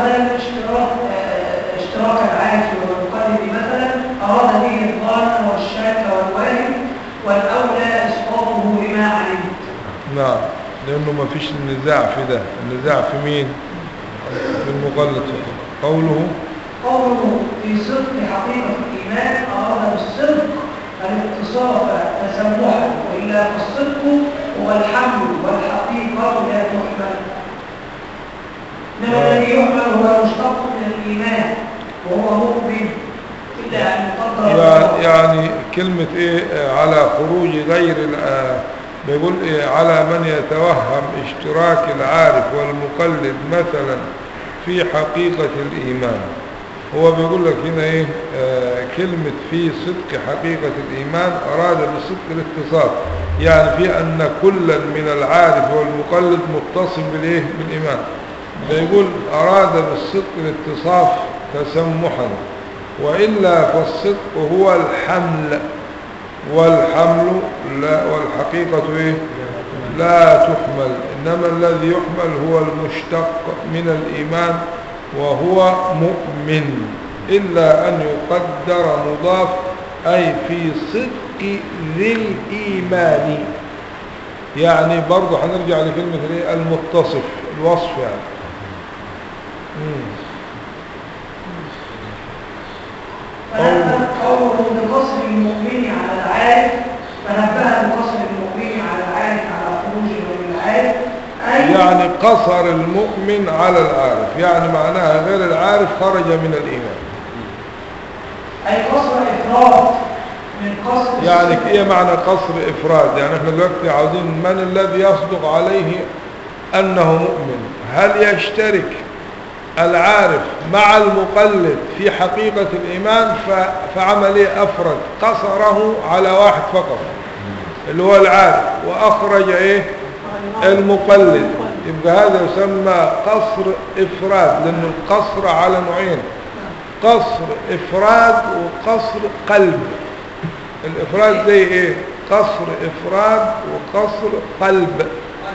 اشتراك العارف والمقلد مثلا أراد به الظان والشاك والوهم والأولى إسقاطه لما علمت. نعم، لأنه ما فيش النزاع في ده، النزاع في مين؟ في المقلد. قوله في صدق حقيقة الإيمان أراد بالصدق الاتصاف تسمحا، وإلا فالصدق هو الحمل والحقيقة لا تحمل. إنما الذي يحمل هو المشتق من الإيمان وهو مؤمن إلا أن يقدر. يعني كلمة إيه على خروج غير بيقول إيه على من يتوهم اشتراك العارف والمقلد مثلا في حقيقة الإيمان. هو بيقول لك هنا إيه كلمة في صدق حقيقة الإيمان أراد بصدق الاتصال، يعني في أن كلا من العارف والمقلد متصل بالإيه بالإيمان. بيقول أراد بالصدق الاتصاف تسمحا، وإلا فالصدق هو الحمل، والحمل لا والحقيقة إيه لا تحمل، إنما الذي يحمل هو المشتق من الإيمان وهو مؤمن، إلا أن يقدر مضاف أي في صدق ذي الإيمان. يعني برضو هنرجع لكلمة المتصف الوصف يعني. قوله بقصر المؤمن على العارف، فنبه بقصر المؤمن على العارف على خروج غير العارف، يعني قصر المؤمن على العارف، يعني معناها غير العارف خرج من الإيمان. أي قصر إفراد من قصر. يعني إيه معنى قصر إفراد؟ يعني احنا دلوقتي عاوزين من الذي يصدق عليه أنه مؤمن. هل يشترك العارف مع المقلد في حقيقة الإيمان؟ فعمل ايه أفرد قصره على واحد فقط اللي هو العارف، وأخرج ايه المقلد. يبقى هذا يسمى قصر إفراد، لأن القصر على نوعين، قصر إفراد وقصر قلب. الإفراد زي ايه؟ قصر إفراد وقصر قلب.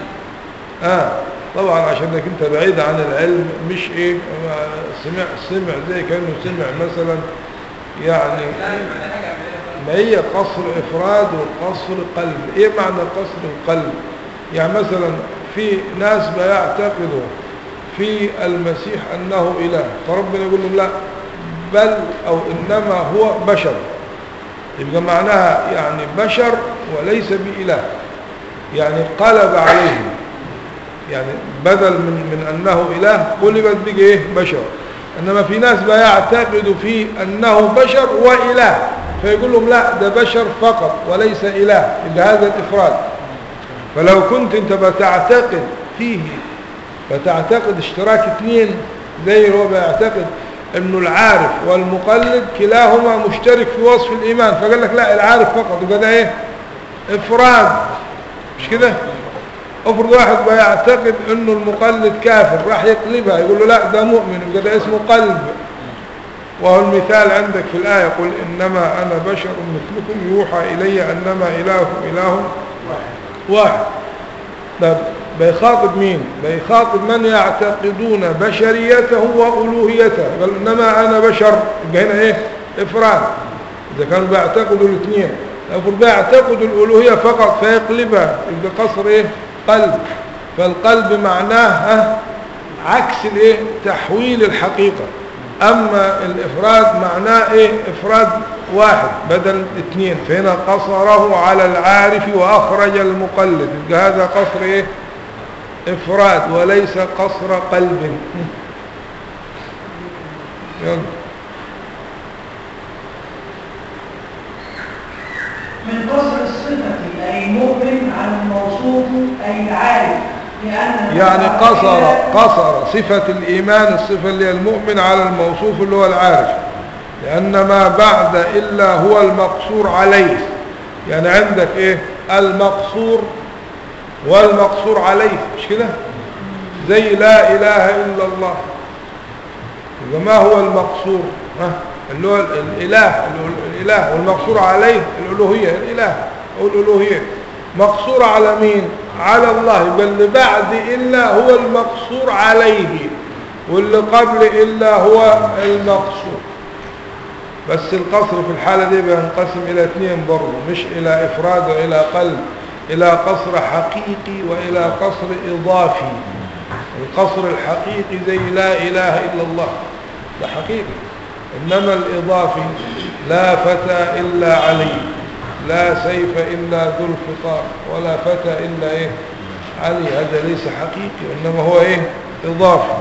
طبعا عشانك انت بعيد عن العلم، مش ايه سمع زي كأنه سمع مثلا، يعني ما هي قصر إفراد وقصر قلب. ايه معنى قصر القلب؟ يعني مثلا في ناس بيعتقدوا في المسيح أنه إله، فربنا يقول لهم لا بل أو إنما هو بشر، يبقى معناها يعني بشر وليس بإله، يعني قلب عليهم. يعني بدل من أنه إله قلبت بقى إيه بشر. إنما في ناس بقى يعتقدوا فيه أنه بشر وإله، فيقول لهم لا ده بشر فقط وليس إله، بهذا الإفراد. فلو كنت أنت بتعتقد فيه فتعتقد اشتراك اثنين زي هو بيعتقد انه العارف والمقلد كلاهما مشترك في وصف الايمان، فقال لك لا العارف فقط، يبقى ده ايه افراد، مش كده؟ افرض واحد بيعتقد انه المقلد كافر راح يقلبها يقول له لا ده مؤمن، يبقى ده اسمه قلب. وهو المثال عندك في الآية قل إنما أنا بشر مثلكم يوحى إلي أنما إلهكم إله واحد. ده بيخاطب مين؟ بيخاطب من يعتقدون بشريته وألوهيته. قال إنما أنا بشر، يبقى هنا إيه إفراد. إذا كانوا بيعتقدوا الاثنين، لو بيعتقدوا الألوهية فقط فيقلبها يبقى قصر إيه قلب. فالقلب معناه عكس الإيه تحويل الحقيقة. أما الإفراد معناه إيه إفراد واحد بدل اثنين، فهنا قصره على العارف وأخرج المقلد، يبقى هذا قصر إيه إفراد وليس قصر قلب. يلا. من قصر الصفة أي مؤمن على الموصوف أي العارف، يعني قصر صفة الإيمان، الصفة اللي هي المؤمن على الموصوف اللي هو العارف، لأن ما بعد إلا هو المقصور عليه. يعني عندك إيه المقصور والمقصور عليه، مش كده؟ زي لا إله إلا الله، وما هو المقصور اللي هو الإله والمقصور عليه الألوهية، الإله أو الألوهية مقصور على مين؟ على الله. يبقى اللي بعد إلا هو المقصور عليه، واللي قبل إلا هو المقصور. بس القصر في الحالة دي بينقسم إلى اثنين برضه، مش إلى إفراد وإلى قلب، إلى قصر حقيقي وإلى قصر إضافي. القصر الحقيقي زي لا إله إلا الله، ده حقيقي. إنما الإضافي لا فتى إلا علي، لا سيف إلا ذو الفقار، ولا فتى إلا إيه علي، هذا ليس حقيقي إنما هو إيه إضافي.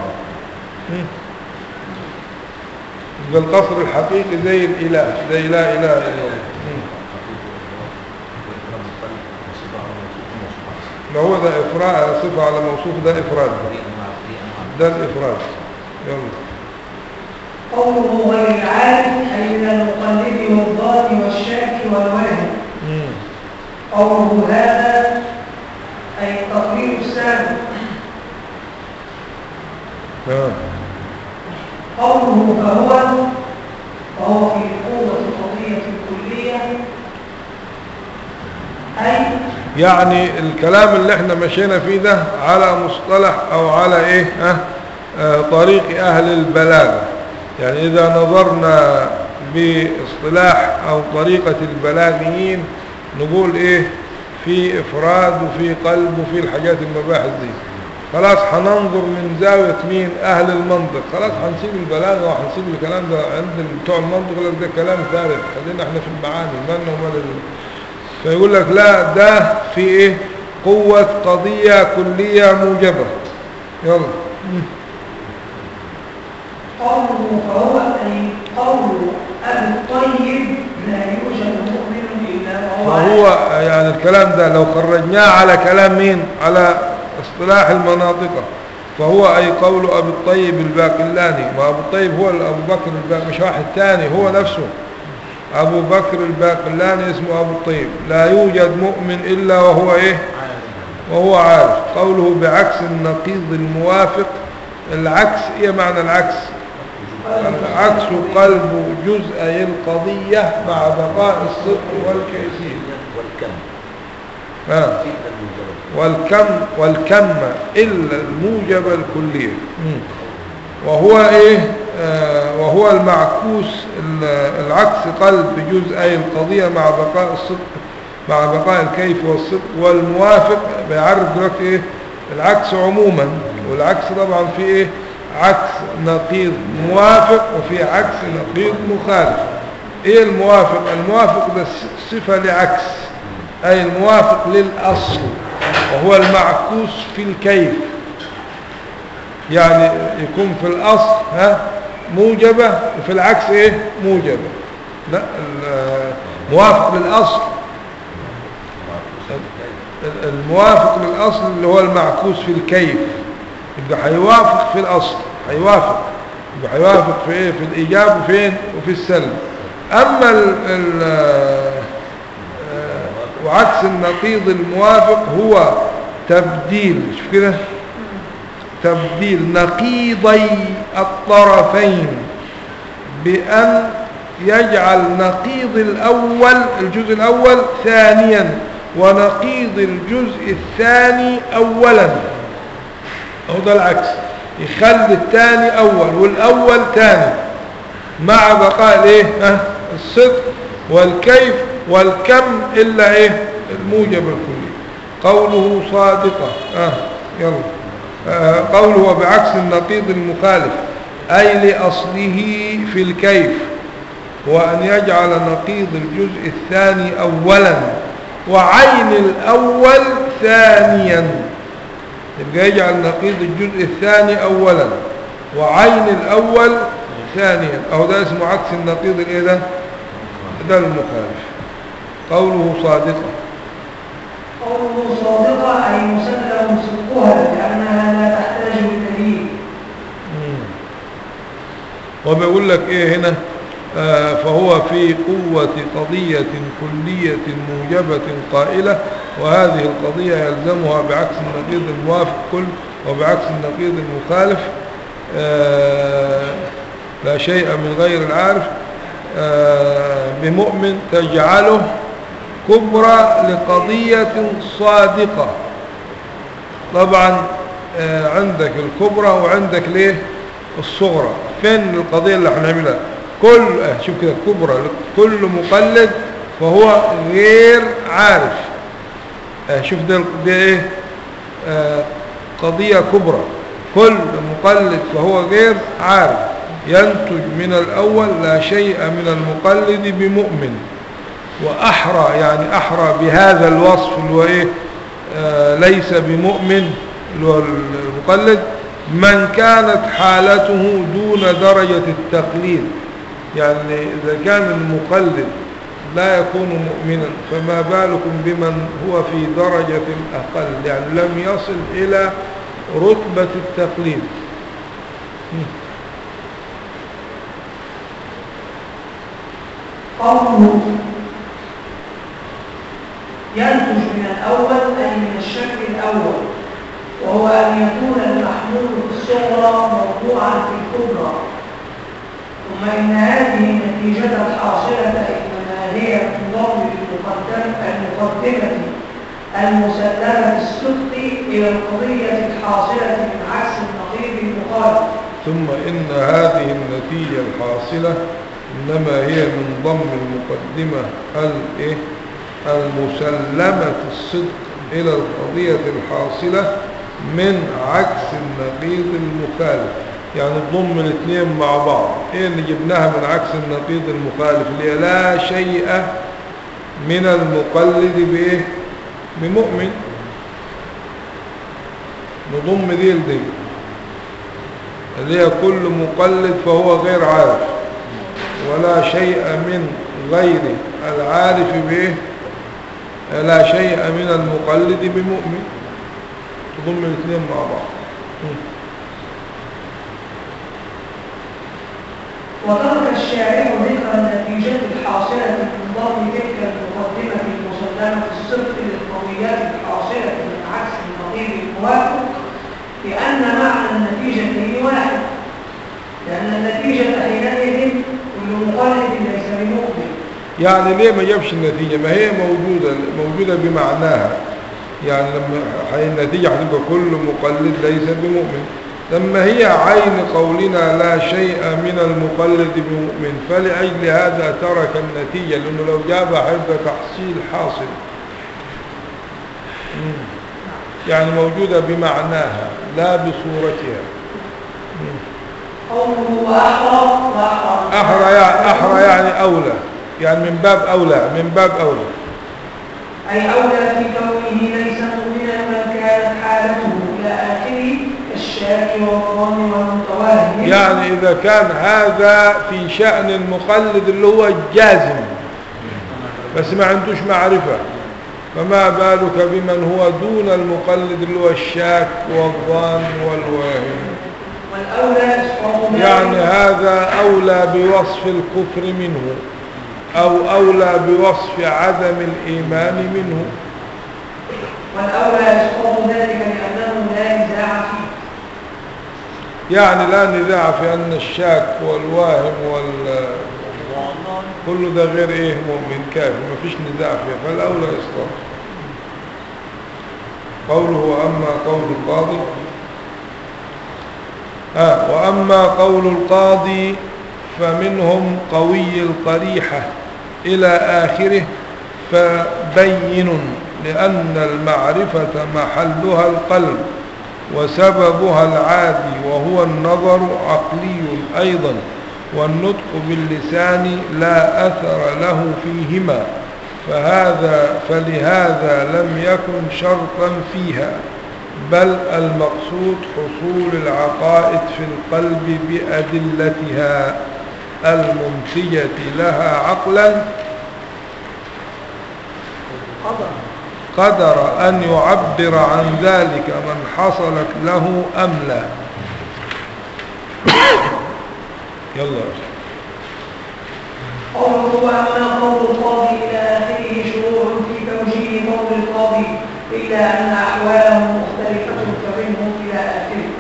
القصر الحقيقي زي الإله، زي لا إله إلا الله. ما هو ده إفراد، صفة على موصوف، ده إفراد، ده الإفراد. يلا. قوله غير العارف أي من المقلد والضاد والشاك والوهم. قوله هذا أي تقرير السابق. قوله فهو في قوة القضية الكلية، أي يعني الكلام اللي احنا مشينا فيه ده على مصطلح او على ايه طريق اهل البلاغة. يعني اذا نظرنا باصطلاح او طريقة البلاغيين نقول ايه في افراد وفي قلب وفي الحاجات المباحث دي. خلاص هننظر من زاوية مين اهل المنطق، خلاص هنسيب البلاغة وهنسيب الكلام ده عند بتوع المنطق، لك ده كلام ثالث، خلينا احنا في المعاني مالنا ومال. فيقول لك لا ده في ايه قوة قضية كلية موجبة. يلا. قوله فهو أي قول أهل الطيب لا يوجد مؤمن إلا فهو يعني الكلام ده لو خرجناه على كلام مين على اصطلاح المناطق، فهو أي قول أبي الطيب الباقلاني. وأبو الطيب هو أبو بكر الباقلاني، مش واحد تاني، هو نفسه أبو بكر الباقلاني اسمه أبو الطيب. لا يوجد مؤمن إلا وهو إيه وهو عارف. قوله بعكس النقيض الموافق، العكس إيه معنى العكس؟ العكس قلب جزء القضية مع بقاء الصدق والكيفية والكم إلا الموجب الكلية. وهو إيه وهو المعكوس، العكس قلب جزء القضية مع بقاء الصدق مع بقاء الكيف والصدق. والموافق بيعرف دلوقتي إيه العكس عموما، والعكس طبعا في إيه عكس نقيض موافق وفي عكس نقيض مخالف. إيه الموافق؟ الموافق ده صفة لعكس، أي الموافق للأصل، وهو المعكوس في الكيف. يعني يكون في الأصل موجبة وفي العكس إيه موجبة. لا موافق للأصل، الموافق للأصل اللي هو المعكوس في الكيف يبقى هيوافق في الأصل، هيوافق يبقى هيوافق في إيه؟ في الإيجاب وفين وفي السلب. أما وعكس النقيض الموافق هو تبديل، شوف كده، تبديل نقيضي الطرفين بأن يجعل نقيض الأول الجزء الأول ثانيا ونقيض الجزء الثاني أولا، أو ده العكس، يخلي الثاني أول والأول ثاني مع بقاء الايه الصدق والكيف والكم إلا ايه الموجب الكلي. قوله صادقة يلا قوله بعكس النقيض المخالف أي لأصله في الكيف، وأن يجعل نقيض الجزء الثاني أولا وعين الأول ثانيا، يبقى يجعل نقيض الجزء الثاني أولا وعين الأول ثانيا، أو ده اسمه عكس النقيض الايه ده المخالف. قوله صادقة، قوله صادقة أي مسلم صدقها لأنها لا تحتاج لدليل. وبيقول لك ايه هنا فهو في قوة قضية كلية موجبة قائلة، وهذه القضية يلزمها بعكس النقيض الموافق كل وبعكس النقيض المخالف لا شيء من غير العارف بمؤمن تجعله كبرى لقضية صادقة. طبعا عندك الكبرى وعندك ليه الصغرى. فين القضية اللي هنعملها؟ كل شوف كده كبرى كل مقلد فهو غير عارف. شوف ده ايه قضية كبرى، كل مقلد فهو غير عارف ينتج من الأول لا شيء من المقلد بمؤمن. وأحرى يعني أحرى بهذا الوصف اللي هو إيه ليس بمؤمن اللي هو المقلد من كانت حالته دون درجة التقليد. يعني إذا كان المقلد لا يكون مؤمنا فما بالكم بمن هو في درجة أقل، يعني لم يصل إلى رتبة التقليد. قوله ينتج من الأول أي من الشكل الأول، وهو أن يكون المحمول في الصغرى موضوعا في الكبرى. ثم إن هذه النتيجة الحاصلة إنما هي تنضم المقدمة المسلمة الصدق إلى القضية الحاصلة من عكس النقيض المخالف. ثم إن هذه النتيجة الحاصلة إنما هي من ضم المقدمة المسلمة الصدق إلى القضية الحاصلة من عكس النقيض المخالف. يعني تضم الاثنين مع بعض. ايه اللي جبناها من عكس النقيض المخالف اللي لا شيء من المقلد بايه بمؤمن، نضم دي لدي اللي هي كل مقلد فهو غير عارف ولا شيء من غير العارف به، لا شيء من المقلد بمؤمن، تضم الاثنين مع بعض. وترك الشارع ذكر النتيجة الحاصلة من ضمن تلك المقدمة المسلمة الصدق للقضيات الحاصلة من عكس النقيض الموافق، لأن معنى النتيجة واحد، لأن النتيجة حينئذ كل مقلد ليس بمؤمن. يعني ليه ما جابش النتيجة؟ ما هي موجودة بمعناها. يعني لما النتيجة هتبقى كل مقلد ليس بمؤمن، لما هي عين قولنا لا شيء من المقلد بمؤمن، فلأجل هذا ترك النتيجة، لأنه لو جابها هيبقى تحصيل حاصل. يعني موجودة بمعناها لا بصورتها. قوله أحرى يعني أولى، يعني من باب أولى، من باب أولى، أي أولى في كونه ليس مؤمنا من كانت حالته إلى آخره الشارع الشاك والظن والمتوهم. يعني إذا كان هذا في شأن المقلد اللي هو الجازم بس ما عندوش معرفة، فما بالك بمن هو دون المقلد اللي هو الشاك والظان والواهم. والأولى إسقاط يعني هذا أولى بوصف الكفر منه أو أولى بوصف عدم الإيمان منه. والأولى إسقاط ذلك لأنه لا نزاع فيه. يعني لا نزاع في أن الشاك والواهم كل ده غير إيه مؤمن كافر، ما فيش نزاع فيه، فالأولى إسقاط. قوله أما قول القاضي وأما قول القاضي فمنهم قوي القريحة إلى آخره فبين لأن المعرفة محلها القلب وسببها العادي وهو النظر عقلي أيضا، والنطق باللسان لا أثر له فيهما، فلهذا لم يكن شرطا فيها، بل المقصود حصول العقائد في القلب بأدلتها المنتجة لها عقلا قدر أن يعبر عن ذلك من حصلت له أم لا. يلا قوله وأما قول القاضي إلى آخره شروع في توجيه قول القاضي إلا أن أحوالهم مختلفة فمنهم إلى آخره.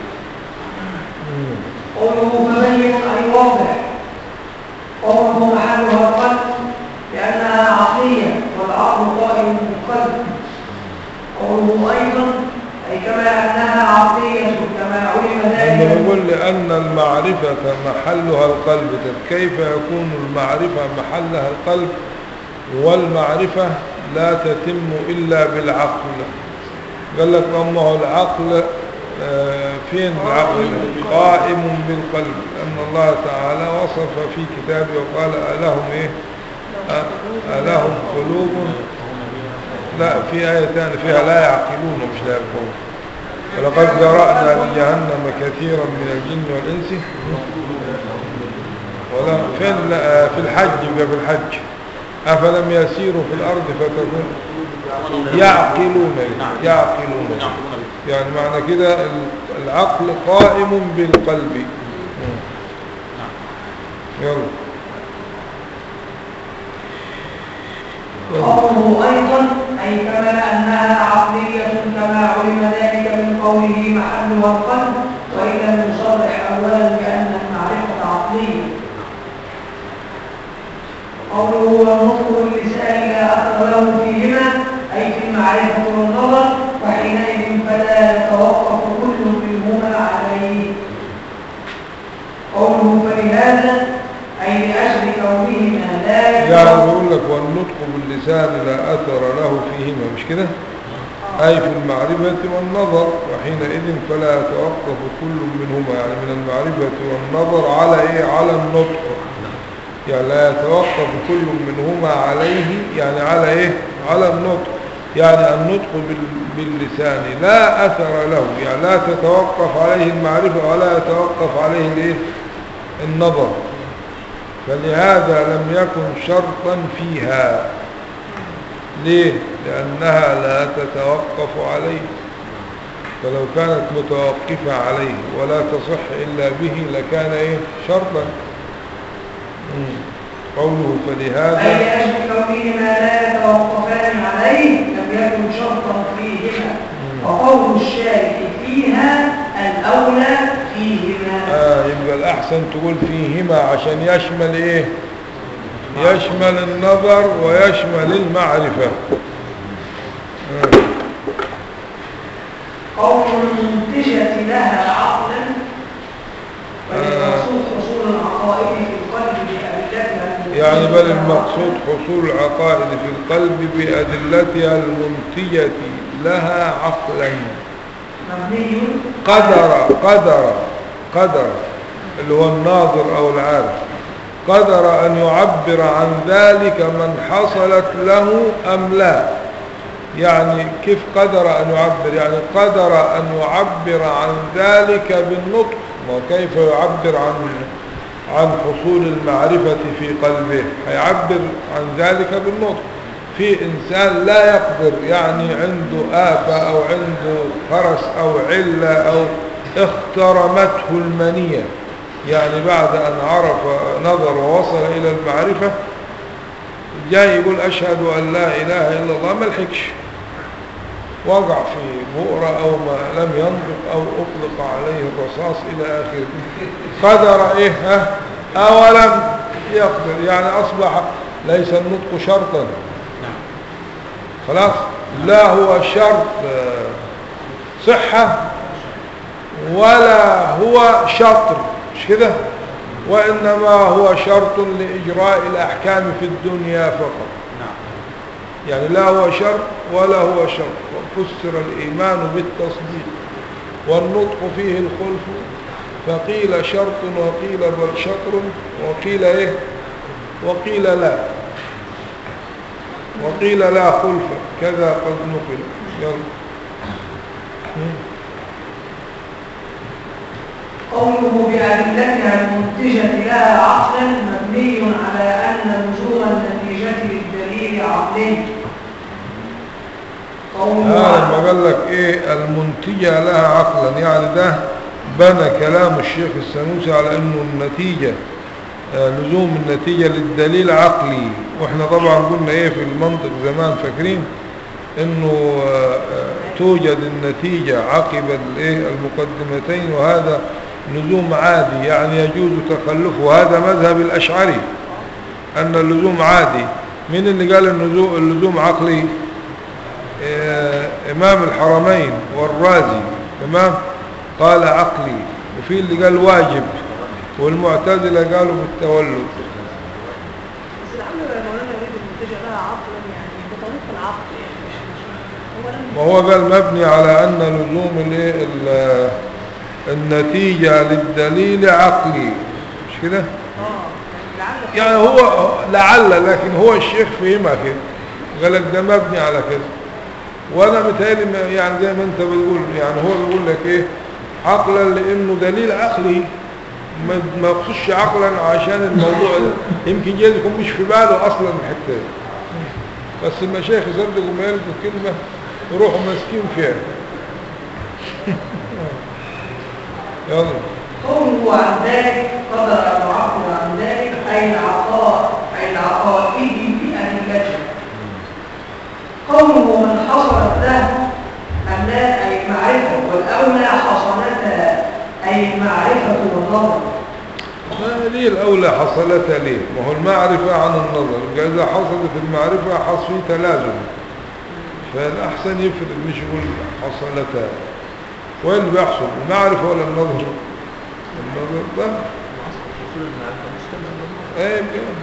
قوله فبين أي واضح. قوله محلها القلب لأنها عقلية والعقل قائم بالقلب. قوله أيضا أي كما أنها عقلية كما علم ذلك. يقول لأن المعرفة محلها القلب، كيف يكون المعرفة محلها القلب والمعرفة لا تتم إلا بالعقل؟ قال لك أما هو العقل فين العقل؟ قائم بالقلب، لأن الله تعالى وصف في كتابه وقال ألهم إيه؟ ألهم قلوب، لا في آية ثانية فيها لا يعقلون مش لا يفقهون، ولقد ذرأنا لجهنم كثيرا من الجن والإنس ولا فين في الحج، يبقى في الحج أفلم يسيروا في الأرض فتكون يعقلون يعني معنى كده العقل قائم بالقلب. يلا قوله أيضا أي كما أنها عقلية كما علم ذلك من قوله محلها القلب، وإذا نصرح أولا بأن المعرفة عقلية. قوله والنطق باللسان لا أثر له فيهما أي في المعرفة والنظر، وحينئذ فلا يتوقف كل منهما عليه. قوله فلهذا أي لأجل كونهما لا يعني بيقول لك والنطق باللسان لا أثر له فيهما، مش كده؟ أي في المعرفة والنظر، وحينئذ فلا يتوقف كل منهما يعني من المعرفة والنظر على إيه؟ على النطق، يعني لا يتوقف كل منهما عليه، يعني على إيه؟ على النطق، يعني النطق باللسان لا أثر له، يعني لا تتوقف عليه المعرفة ولا يتوقف عليه الإيه؟ النظر، فلهذا لم يكن شرطا فيها. ليه؟ لأنها لا تتوقف عليه، فلو كانت متوقفة عليه ولا تصح إلا به لكان إيه؟ شرطا. قوله فلهذا أي لأجل كونهما لا يتوقفان عليه لم يكن شرطا فيهما، وقول الشارع فيها الأولى فيهما. يبقى الأحسن تقول فيهما عشان يشمل إيه؟ يشمل النظر ويشمل المعرفة. قول المنتجة لها عقلا، والمقصود حصول العقائد في القلب بأدلتها، يعني بل المقصود حصول العقائد في القلب بأدلتها المنتجة لها عقلا. مبني قدر اللي هو الناظر أو العارف، قدر أن يعبر عن ذلك من حصلت له أم لا، يعني كيف قدر أن يعبر؟ يعني قدر أن يعبر عن ذلك بالنطق. وكيف يعبر عن حصول المعرفة في قلبه؟ هيعبر عن ذلك بالنطق. في إنسان لا يقدر، يعني عنده آفة أو عنده خرس أو علة أو اخترمته المنية، يعني بعد أن عرف نظر ووصل إلى المعرفة جاي يقول أشهد أن لا إله إلا الله، ما لحقش، وقع في بؤرة أو ما لم ينطق أو أطلق عليه الرصاص إلى آخره. قدر إيه أولم يقدر، يعني أصبح ليس النطق شرطا، خلاص لا هو شرط صحة ولا هو شطر، مش كده؟ وإنما هو شرط لإجراء الأحكام في الدنيا فقط. يعني لا هو شرط ولا هو شرط. وفسر الإيمان بالتصديق والنطق فيه الخلف، فقيل شرط وقيل بل شطر وقيل إيه وقيل لا، وقيل لا خلف كذا قد نقل. يلا قوله بأدلتها المنتجة لها عقلا مبني على أن لزوم النتيجة للدليل عقلي. لما قال لك ايه المنتجة لها عقلا، يعني ده بنى كلام الشيخ السنوسي على انه النتيجة لزوم النتيجة للدليل عقلي. واحنا طبعا قلنا ايه في المنطق زمان، فاكرين انه توجد النتيجة عقب المقدمتين، وهذا لزوم عادي يعني يجوز تخلفه. وهذا مذهب الأشعري أن اللزوم عادي. من اللي قال اللزوم عقلي؟ إمام الحرمين والرازي، تمام، قال عقلي. وفي اللي قال واجب، والمعتزلة قالوا بالتولد. بس العمل يا مولانا يريد المنتجة لها عقلا، يعني بطريق العقل، يعني ما هو قال مبني على أن لزوم النتيجة للدليل عقلي، مش كده؟ يعني هو لعل، لكن هو الشيخ فهمها كده، قال لك ده مبني على كده. وانا متهيألي يعني زي ما انت بتقول، يعني هو بيقول لك ايه عقلا لانه دليل عقلي، ما يخصش عقلا عشان الموضوع ده يمكن جايز يكون مش في باله اصلا الحته دي، بس المشايخ يصدقوا ما يلقوا كلمه يروحوا ماسكين فيها. يلا قوله عن ذلك قدر أن يعبر عن ذلك أي العقائد بأدلته. قوله من حصلت له الناس أي المعرفة، والأولى حصلتها أي المعرفة والنظر. ما ليه الأولى حصلتها ليه؟ ما هو المعرفة عن النظر، إذا حصلت المعرفة حصل فيه تلازم، فالأحسن يفرق مش يقول حصلتها. وين اللي بيحصل المعرفة ولا النظر؟ النظر ده ايه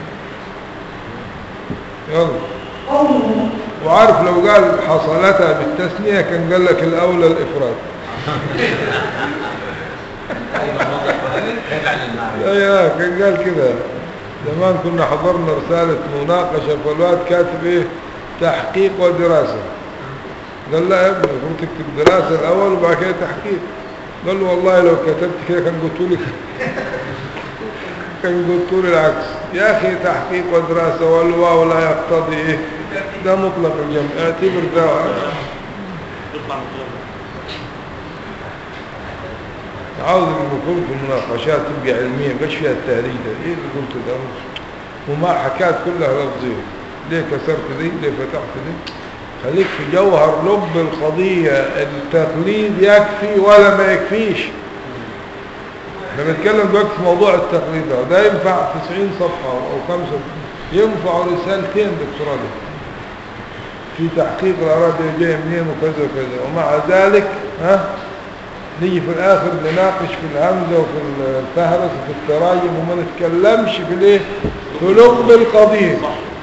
يلا. وعارف لو قال حصلتها بالتثنية كان قال لك الأولى الإفراد. ايوه كان قال كده. زمان كنا حضرنا رسالة مناقشة، فالواد كاتب ايه تحقيق ودراسة. قال لا يا ابني المفروض تكتب دراسة الأول وبعد كده تحقيق. قال له والله لو كتبت كده كان قلت لي العكس يا أخي، تحقيق ودراسة والواو لا يقتضي إيه ده مطلق الجمع، اعتبر ده عاوز المفروض في المناقشات تبقى علمية، مش فيها التهريج ده. ايه اللي قلت ده وما حكايات كلها لفظية، ليه كسرت دي ليه فتحت دي. خليك في جوهر لب القضية. التقليد يكفي ولا ما يكفيش؟ احنا بنتكلم دلوقتي في موضوع التقليد ده ينفع 90 صفحة او 5، ينفع رسالتين دكتوراه في تحقيق الآراء دي جايه منين وكذا وكذا. ومع ذلك نيجي في الآخر نناقش في الهمزة وفي الفهرس وفي التراجم وما نتكلمش في الايه في لب القضية.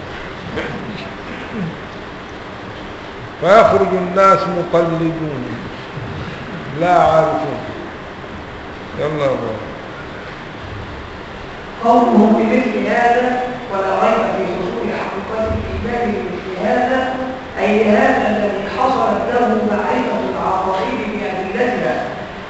فيخرج الناس مقلدون لا عارفون. يلا الله. قوله بمثل هذا ولا ريب في حصول حقيقة الإيمان بمثل هذا، أي هذا الذي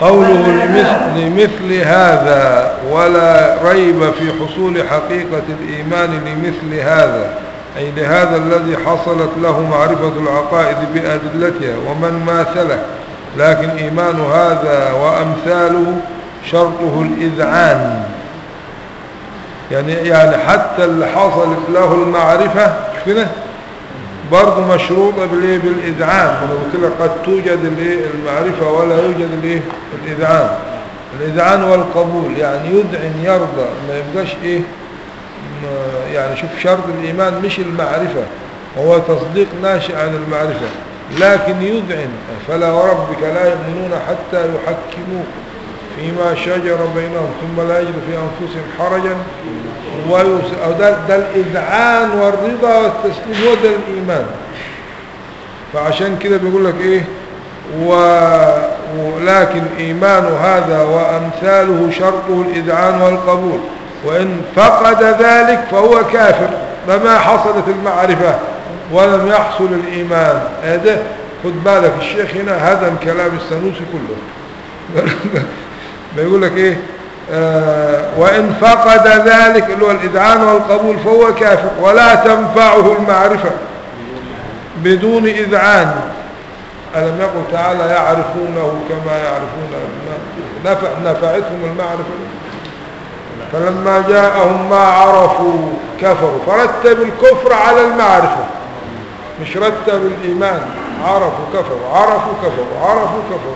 قوله لمثل هذا ولا ريب في حصول حقيقة الإيمان لمثل هذا، أي لهذا الذي حصلت له معرفة العقائد بأدلتها ومن ماثله، لكن إيمان هذا وأمثاله شرطه الإذعان، يعني حتى اللي حصلت له المعرفة كده برضه مشروطة بالإذعان. قلت لك قد توجد المعرفة ولا يوجد الإذعان والقبول، يعني يدعن يرضى، ما يبقاش يعني شوف شرط الإيمان مش المعرفة، هو تصديق ناشئ عن المعرفة، لكن يدعن فلا وربك لا يؤمنون حتى يحكموك فيما شجر بينهم ثم لا يجد في أنفسهم حرجا ده الإذعان والرضا والتسليم، هو ده الإيمان. فعشان كده بيقول لك ولكن إيمان هذا وأمثاله شرطه الإذعان والقبول، وإن فقد ذلك فهو كافر فما حصلت المعرفة ولم يحصل الإيمان. هذا خد بالك الشيخ هنا هدم كلام السنوسي كله بيقول لك وإن فقد ذلك اللي هو الإذعان والقبول فهو كافر ولا تنفعه المعرفة بدون إذعان. ألم يقل تعالى يعرفونه كما يعرفون نفعتهم المعرفة، فلما جاءهم ما عرفوا كفروا، فرتب الكفر على المعرفة مش رتب الإيمان، عرفوا كفروا عرفوا كفروا عرفوا كفروا.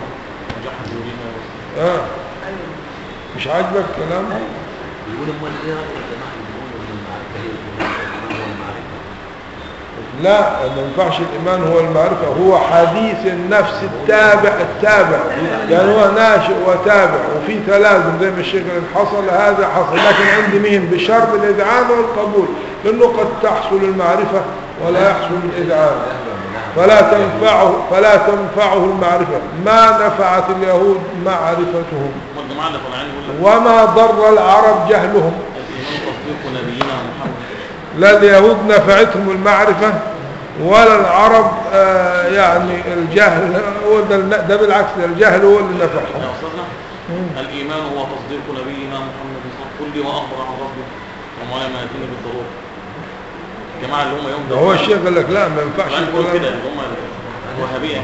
مش عاجبك كلام؟ يقول امال ايه رايك يا جماعه يقولوا ان المعرفه هي الايمان والمعرفه؟ لا، ما ينفعش الايمان هو المعرفه، هو حديث النفس التابع يعني هو ناشئ وتابع وفي تلازم زي ما الشيخ حصل هذا حصل، لكن عند مين؟ بشرط الاذعان والقبول، لانه قد تحصل المعرفه ولا يحصل الاذعان، فلا تنفعه المعرفة. ما نفعت اليهود معرفتهم وما ضر العرب جهلهم. لا اليهود نفعتهم المعرفة ولا العرب يعني الجهل، ده بالعكس الجهل هو اللي نفعهم. الإيمان هو تصديق نبينا محمد صلى الله عليه وسلم كل ما أخبر عن ربه وما لم يأتينا بالضرورة. الجماعة اللي هم يوم ده هو الشيخ قال لك لا ما ينفعش يقول كده اللي هم الوهابية.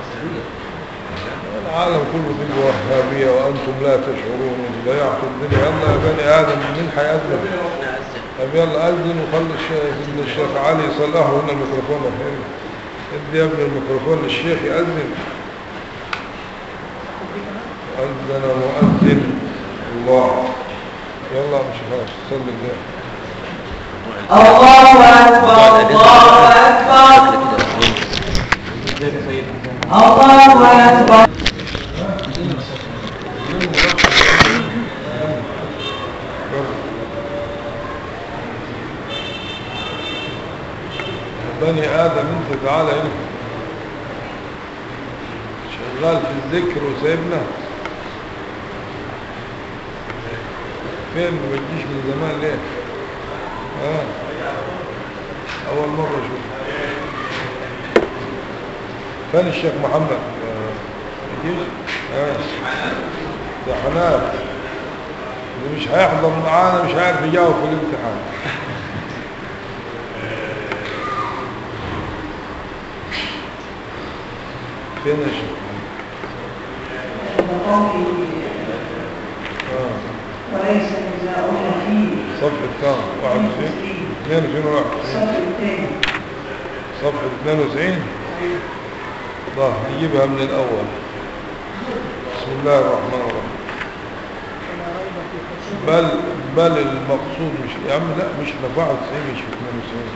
العالم كله في الوهابية وأنتم لا تشعرون، ضيعتوا الدنيا. يلا يا بني آدم من حيأذن؟ طب يلا أذن وخلي الشيخ علي يصلحه هنا الميكروفون الحين. ادي يا ابني الميكروفون للشيخ يأذن. أذن مؤذن الله. يلا مش خلاص صلي الله. الله أكبر الله أكبر الله أكبر. بني آدم انت تعالى هنا شغال في الذكر وسايبنا فين؟ ما بتجيش من زمان ليه؟ أول مرة أشوف. فين الشيخ محمد؟ يجيش؟ ده حنان اللي مش هيحضر معانا مش عارف يجاوب في الامتحان. فين يا شيخ؟ وليس نزاعنا فيه. صفحة كام؟ 91 22 صفحة 92. الله نجيبها من الأول. بسم الله الرحمن الرحيم. بل المقصود مش يا عم لا مش 94 مش في 92.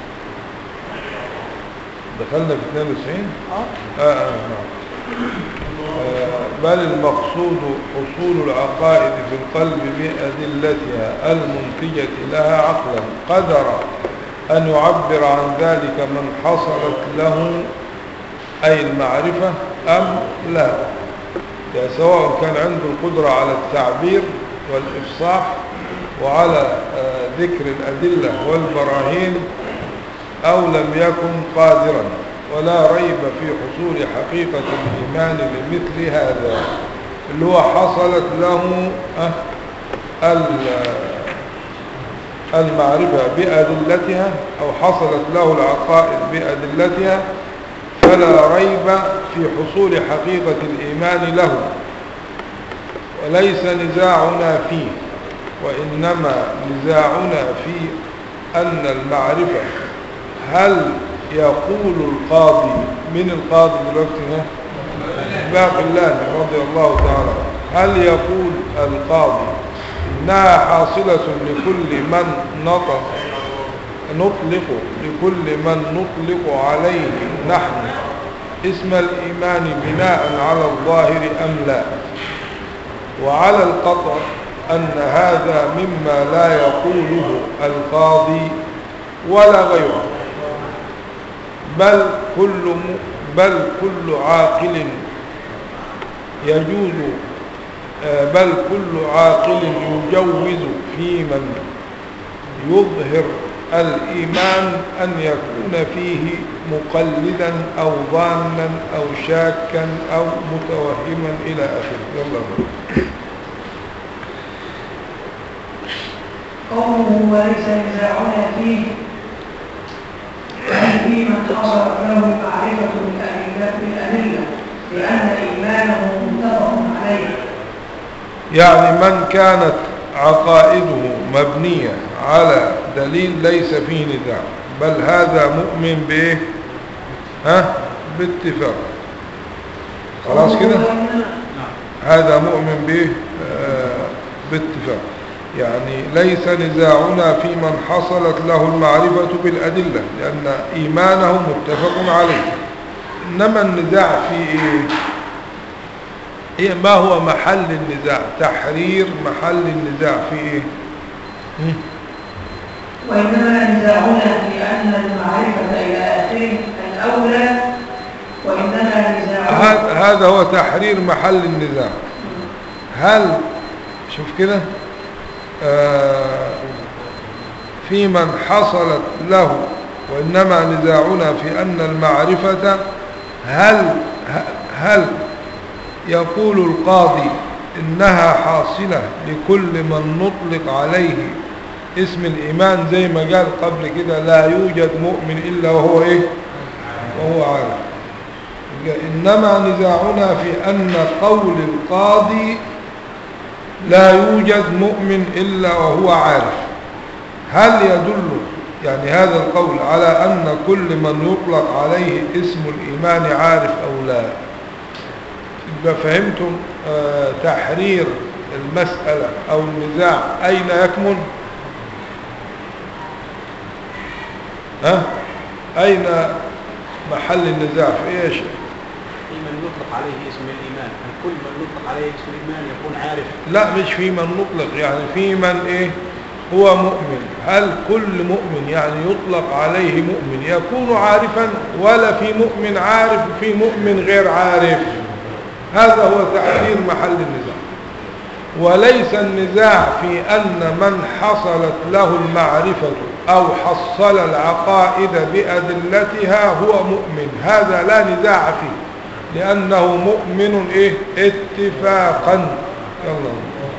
دخلنا في 92. بل المقصود حصول العقائد في القلب بأدلتها المنتجة لها عقلا قدر أن يعبر عن ذلك من حصلت له أي المعرفة أم لا، يعني سواء كان عنده القدرة على التعبير والإفصاح وعلى ذكر الأدلة والبراهين أو لم يكن قادرا. ولا ريب في حصول حقيقة الإيمان لمثل هذا، اللي هو حصلت له المعرفة بأدلتها أو حصلت له العقائد بأدلتها، فلا ريب في حصول حقيقة الإيمان له، وليس نزاعنا فيه، وإنما نزاعنا في أن المعرفة هل يقول القاضي من القاضي دلوقتي باقلاني رضي الله تعالى، هل يقول القاضي إنها حاصلة لكل من نطلق عليه نحن اسم الإيمان بناء على الظاهر أم لا؟ وعلى القطع أن هذا مما لا يقوله القاضي ولا غيره، بل كل عاقل يجوز يجوز في من يظهر الإيمان أن يكون فيه مقلدا أو ظانا أو شاكا أو متوهما إلى آخره. يلا قوله وليس نزاعنا فيه، أي في من حصلت له المعرفة بالأدلة لأن إيمانه متفق عليه، يعني من كانت عقائده مبنية على دليل ليس فيه نزاع، بل هذا مؤمن به باتفاق، خلاص كده، هذا مؤمن به باتفاق، يعني ليس نزاعنا في من حصلت له المعرفة بالأدلة لأن إيمانه متفق عليه. إنما النزاع في إيه؟ ما هو محل النزاع؟ تحرير محل النزاع في إيه؟ وإنما نزاعنا في أن المعرفة إلى آخره الأولى، وإنما نزاعنا هذا هو تحرير محل النزاع. هل شوف كده في من حصلت له، وإنما نزاعنا في أن المعرفة هل يقول القاضي إنها حاصلة لكل من نطلق عليه اسم الإيمان، زي ما قال قبل كده لا يوجد مؤمن إلا وهو إيه؟ وهو عارف. إنما نزاعنا في أن قول القاضي لا يوجد مؤمن إلا وهو عارف، هل يدل يعني هذا القول على أن كل من يطلق عليه اسم الإيمان عارف أو لا؟ إذا فهمتم تحرير المسألة أو النزاع أين يكمن؟ أين محل النزاع في إيش؟ في من يطلق عليه اسم الإيمان، هل كل من يطلق عليه اسم الإيمان يكون عارف؟ لا، مش في من نطلق، يعني في من إيه هو مؤمن، هل كل مؤمن يعني يطلق عليه مؤمن يكون عارفا، ولا في مؤمن عارف وفي مؤمن غير عارف؟ هذا هو تحرير محل النزاع. وليس النزاع في أن من حصلت له المعرفة أو حصل العقائد بأدلتها هو مؤمن، هذا لا نزاع فيه لأنه مؤمن إيه؟ اتفاقا. يلا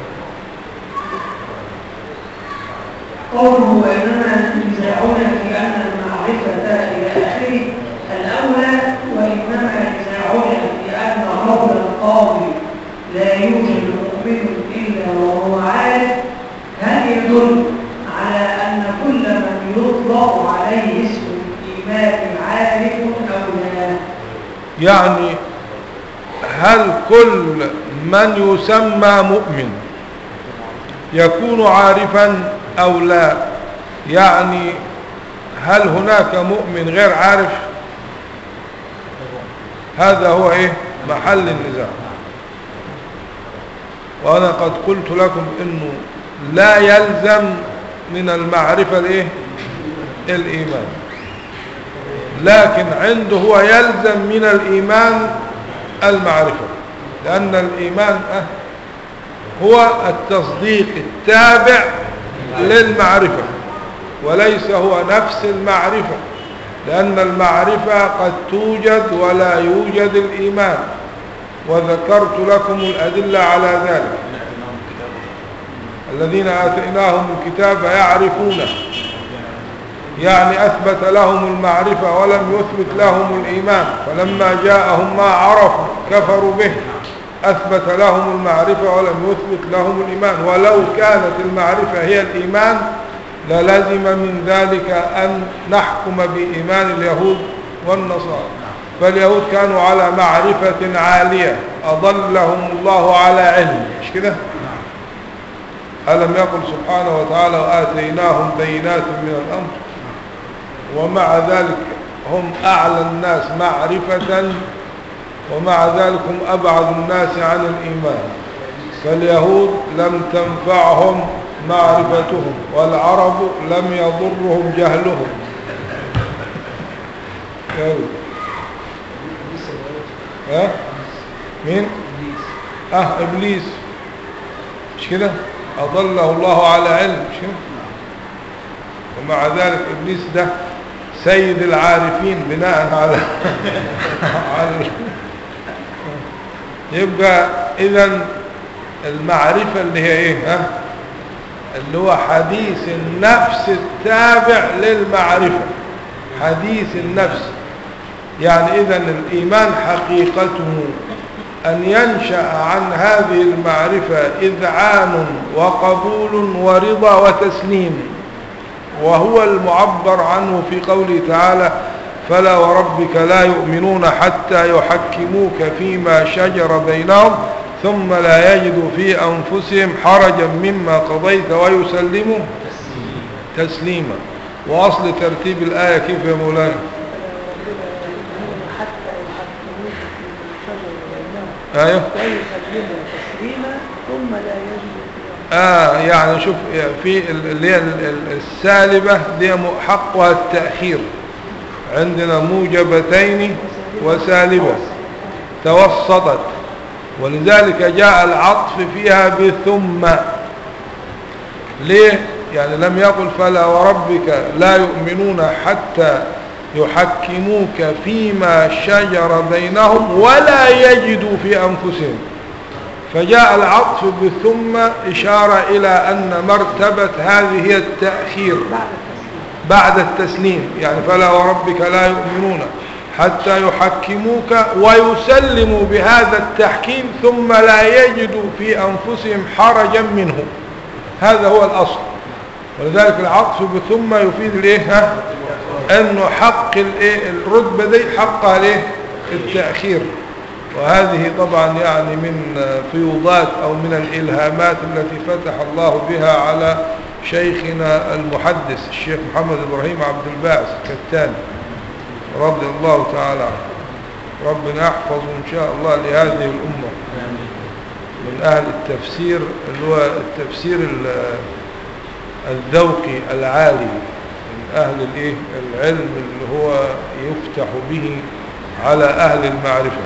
قوله وإنما نزاعنا في أن المعرفة إلى آخره الأولى، وإنما نزاعنا في أن قول القاضي لا يوجد مؤمن إلا وهو عارف، هل يدل على أن كل من يطلق عليه اسم الإيمان عارف أو لا؟ يعني هل كل من يسمى مؤمن يكون عارفا أو لا؟ يعني هل هناك مؤمن غير عارف؟ هذا هو إيه؟ محل النزاع. وأنا قد قلت لكم إنه لا يلزم من المعرفة الإيه؟ الإيمان، لكن عنده هو يلزم من الإيمان المعرفة، لأن الإيمان هو التصديق التابع للمعرفة وليس هو نفس المعرفة، لأن المعرفة قد توجد ولا يوجد الإيمان، وذكرت لكم الأدلة على ذلك. الذين آتيناهم الكتاب يعرفونه، يعني أثبت لهم المعرفة ولم يثبت لهم الإيمان، فلما جاءهم ما عرفوا كفروا به. أثبت لهم المعرفة ولم يثبت لهم الإيمان، ولو كانت المعرفة هي الإيمان للزم من ذلك أن نحكم بإيمان اليهود والنصارى. فاليهود كانوا على معرفة عالية، أضلهم الله على علم، مش كده؟ ألم يقل سبحانه وتعالى وآتيناهم بينات من الأمر، ومع ذلك هم أعلى الناس معرفة، ومع ذلك هم أبعد الناس عن الإيمان. فاليهود لم تنفعهم معرفتهم، والعرب لم يضرهم جهلهم. ها؟ مين؟ إبليس، مش كده؟ أضله الله على علم، مش كده؟ ومع ذلك إبليس ده سيد العارفين بناء على يبقى إذن المعرفة اللي هي إيه؟ ها؟ اللي هو حديث النفس التابع للمعرفة، حديث النفس. يعني إذن الإيمان حقيقته أن ينشأ عن هذه المعرفة إذعان وقبول ورضا وتسليم، وهو المعبر عنه في قوله تعالى فلا وربك لا يؤمنون حتى يحكموك فيما شجر بينهم ثم لا يجدوا في أنفسهم حرجا مما قضيت ويسلموا تسليما. وأصل ترتيب الآية كيف يا مولانا؟ ايوه ثم لا يجد يعني شوف في اللي هي السالبة دي حقها التأخير، عندنا موجبتين وسالبة توسطت، ولذلك جاء العطف فيها بثم. ليه؟ يعني لم يقل فلا وربك لا يؤمنون حتى يحكموك فيما شجر بينهم ولا يجدوا في أنفسهم، فجاء العطف بثم إشارة إلى أن مرتبة هذه هي التأخير بعد التسليم. يعني فلا وربك لا يؤمنون حتى يحكموك ويسلموا بهذا التحكيم ثم لا يجدوا في أنفسهم حرجا منه، هذا هو الأصل. ولذلك العطف بثم يفيد الايه؟ انه حق الرتبه دي حقها الايه؟ التاخير. وهذه طبعا يعني من فيوضات او من الالهامات التي فتح الله بها على شيخنا المحدث الشيخ محمد ابراهيم عبد الباعث الكتاني رضي الله تعالى عنه. ربنا يحفظه ان شاء الله لهذه الامه من اهل التفسير، اللي هو التفسير الذوقي العالي، من أهل العلم اللي هو يفتح به على أهل المعرفة.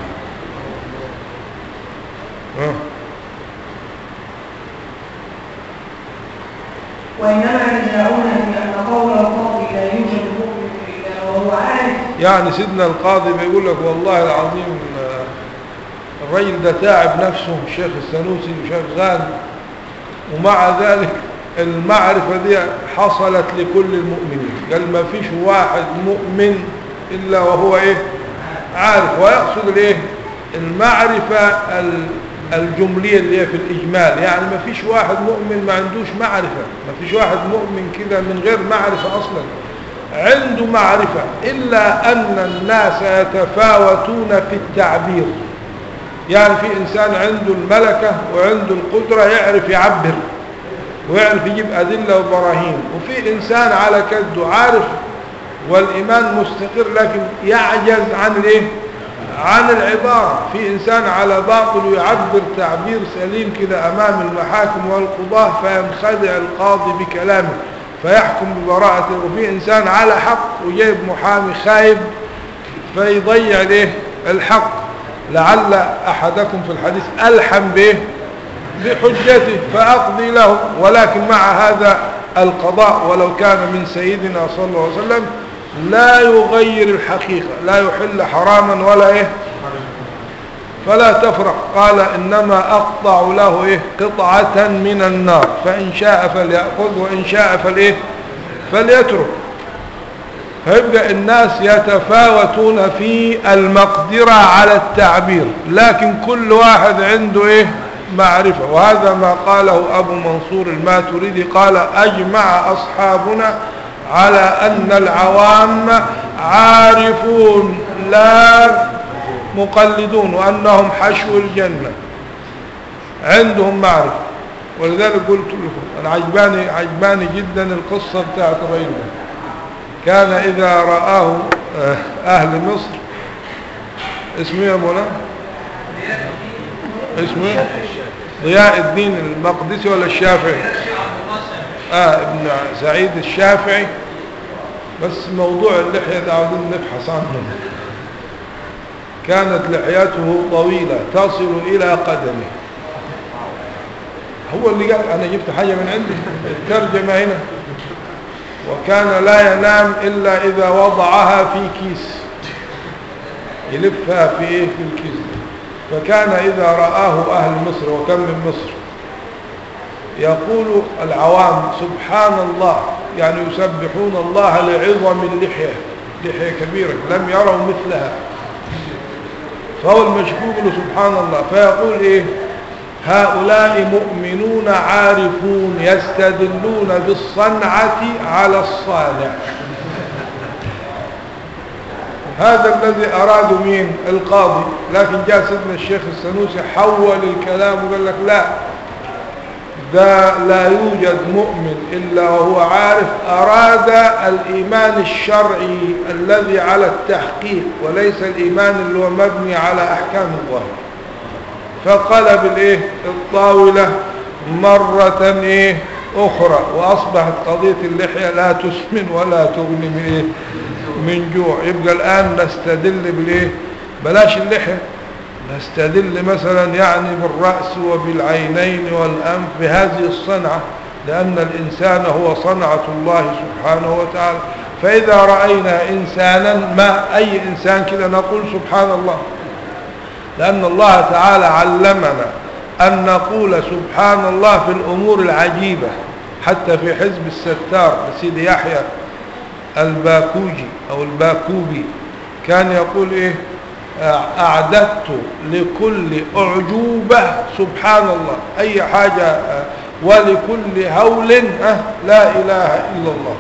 وإنما ينزعون بأن قول القاضي لا يوجد مؤمن إلا وهو عارف. يعني سيدنا القاضي بيقول لك والله العظيم الرجل ده تعب نفسه، الشيخ السنوسي شغال، ومع ذلك المعرفة دي حصلت لكل المؤمنين. قال ما فيش واحد مؤمن إلا وهو عارف. ويقصد المعرفة الجملية اللي هي في الإجمال، يعني ما فيش واحد مؤمن ما عندوش معرفة، ما فيش واحد مؤمن كده من غير معرفة أصلا، عنده معرفة، إلا أن الناس يتفاوتون في التعبير. يعني في إنسان عنده الملكة وعنده القدرة يعرف يعبر ويعرف يجيب أدلة وبراهين، وفي إنسان على كده عارف والإيمان مستقر لكن يعجز عن العبارة. في إنسان على باطل يعبر تعبير سليم كده أمام المحاكم والقضاة فينخدع القاضي بكلامه فيحكم ببراءته، وفي إنسان على حق وجايب محامي خايب فيضيع الحق. لعل أحدكم في الحديث ألحم بحجته فأقضي له، ولكن مع هذا القضاء ولو كان من سيدنا صلى الله عليه وسلم لا يغير الحقيقة، لا يحل حراما ولا فلا تفرح. قال إنما أقطع له إيه قطعة من النار فإن شاء فليأخذ وإن شاء فليترك. فيبقى الناس يتفاوتون في المقدرة على التعبير، لكن كل واحد عنده إيه معرفة. وهذا ما قاله أبو منصور الماتريدي، قال أجمع أصحابنا على أن العوام عارفون لا مقلدون، وأنهم حشو الجنة عندهم معرفة. ولذلك قلت لكم أنا عجباني جدا القصة بتاعت الرجل. كان إذا رآه أهل مصر، اسمه يا مولانا اسمه ضياء الدين المقدسي ولا الشافعي؟ ابن سعيد الشافعي. بس موضوع اللحية ده عاوزين نبحث عنه. كانت لحيته طويلة تصل إلى قدمه. هو اللي قال أنا جبت حاجة من عندي الترجمة هنا. وكان لا ينام إلا إذا وضعها في كيس، يلفها في الكيس. فكان إذا رآه أهل مصر، وكم من مصر، يقول العوام سبحان الله، يعني يسبحون الله لعظم اللحية، لحية كبيرة لم يروا مثلها. فهو المشكوك له سبحان الله. فيقول إيه هؤلاء مؤمنون عارفون يستدلون بالصنعة على الصانع. هذا الذي أرادوا مين القاضي. لكن جاء سيدنا الشيخ السنوسي حول الكلام وقال لك لا، ده لا يوجد مؤمن إلا وهو عارف. أراد الإيمان الشرعي الذي على التحقيق، وليس الإيمان اللي هو مبني على أحكام الظاهر. فقلب الطاولة مرة أخرى، وأصبحت قضية اللحية لا تسمن ولا تغني من جوع. يبقى الآن نستدل بلاش اللحية، نستدل مثلا يعني بالرأس وبالعينين والأنف بهذه الصنعة، لأن الإنسان هو صنعة الله سبحانه وتعالى. فإذا رأينا إنسانا، ما أي إنسان كده نقول سبحان الله، لأن الله تعالى علمنا أن نقول سبحان الله في الأمور العجيبة. حتى في حزب الستار سيدي يحيى الباكوجي أو الباكوبي كان يقول أعددت لكل أعجوبة سبحان الله، أي حاجة، ولكل هول لا إله إلا الله.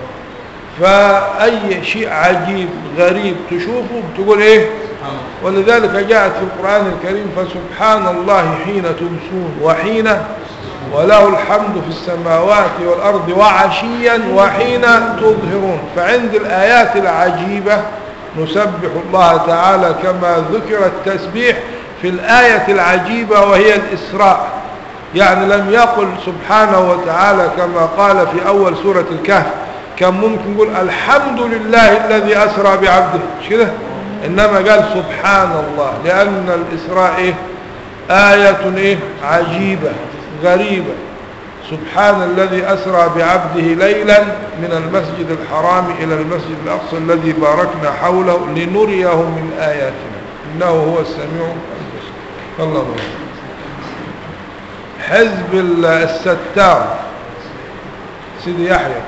فأي شيء عجيب غريب تشوفه بتقول ولذلك جاءت في القرآن الكريم فسبحان الله حين تمسون وحين وله الحمد في السماوات والأرض وعشيا وحين تظهرون. فعند الآيات العجيبة نسبح الله تعالى كما ذكر التسبيح في الآية العجيبة وهي الإسراء. يعني لم يقل سبحانه وتعالى كما قال في أول سورة الكهف. كان ممكن يقول الحمد لله الذي أسرى بعبده، مش كده؟ إنما قال سبحان الله، لأن الإسراء آية عجيبة غريبة. سبحان الذي أسرى بعبده ليلا من المسجد الحرام إلى المسجد الأقصى الذي باركنا حوله لنريه من آياتنا إنه هو السميع البصير. الله أكبر. حزب الستار سيدي يحيى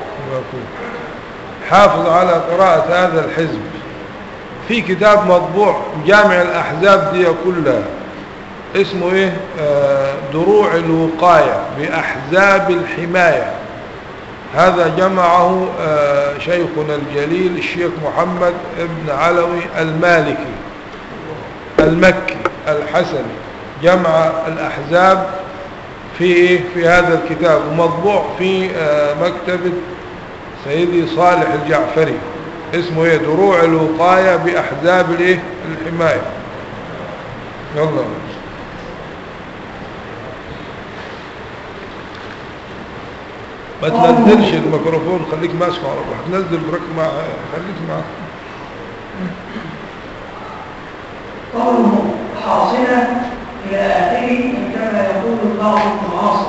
حافظ على قراءة هذا الحزب. في كتاب مطبوع جامع الأحزاب دي كلها اسمه دروع الوقاية بأحزاب الحماية. هذا جمعه شيخنا الجليل الشيخ محمد ابن علوي المالكي المكي الحسني. جمع الأحزاب في هذا الكتاب، ومطبوع في مكتبة سيدي صالح الجعفري. اسمه دروع الوقاية بأحزاب الحماية. يلا ما تنزلش الميكروفون، خليك ماسكه على روحك. نزل برك مع خليك معاه. قوله حاصلة إلى آخره كما يقول بعض المعاصر.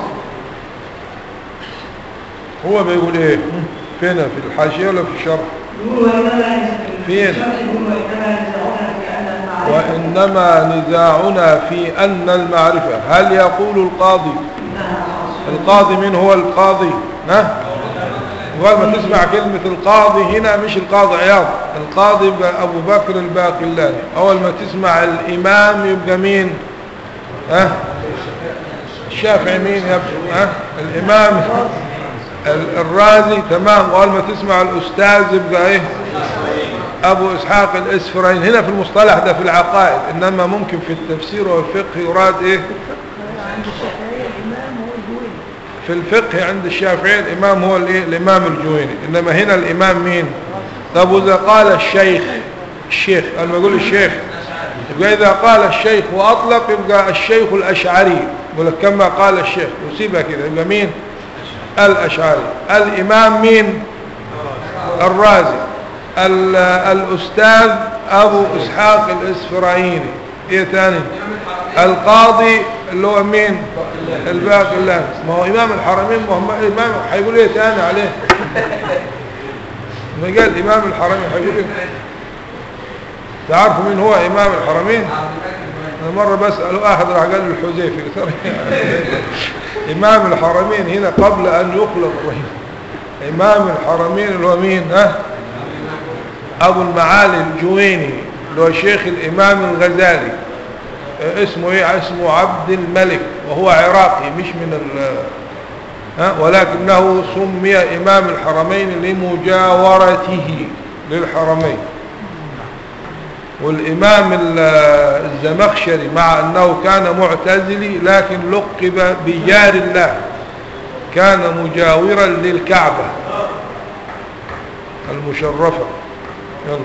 هو بيقول فين في الحاشية ولا في الشرح؟ يقول وإنما فين؟ الشرح يقول وإنما ينزعون في أن المعرفة إنما نزاعنا في أن المعرفة هل يقول القاضي القاضي من هو القاضي ها؟ ما تسمع كلمة القاضي هنا مش القاضي عياض القاضي يبقى أبو بكر الباقلاني أول ما تسمع الإمام يبقى مين ها؟ الشافعي مين يبقى ها؟ الإمام الرازي تمام وأول ما تسمع الأستاذ يبقى إيه أبو إسحاق الإسفراين هنا في المصطلح ده في العقائد إنما ممكن في التفسير والفقه يراد إيه في الفقه عند الشافعي الإمام هو الإمام الجويني إنما هنا الإمام مين طب وإذا قال الشيخ لما يقول الشيخ يبقى إذا قال الشيخ وأطلق يبقى الشيخ الأشعري يقول لك كما قال الشيخ وسيبها كده يبقى مين الأشعري الإمام مين الرازي الأستاذ أبو إسحاق الإسفرايني إيه تاني القاضي اللي هو مين الباقلاني ما هو إمام الحرمين ما هو إمام هيقول إيه تاني عليه ما قال إمام الحرمين هيقول إيه تعرفوا مين هو إمام الحرمين أنا مرة بسأل أحد راح قال له الحذيفي إمام الحرمين هنا قبل أن يخلق إمام الحرمين اللي هو مين ها أبو المعالي الجويني اللي هو شيخ الإمام الغزالي اسمه ايه اسمه عبد الملك وهو عراقي مش من ولكنه سمي إمام الحرمين لمجاورته للحرمين والإمام الزمخشري مع أنه كان معتزلي لكن لقب بجار الله كان مجاورا للكعبة المشرفة يلا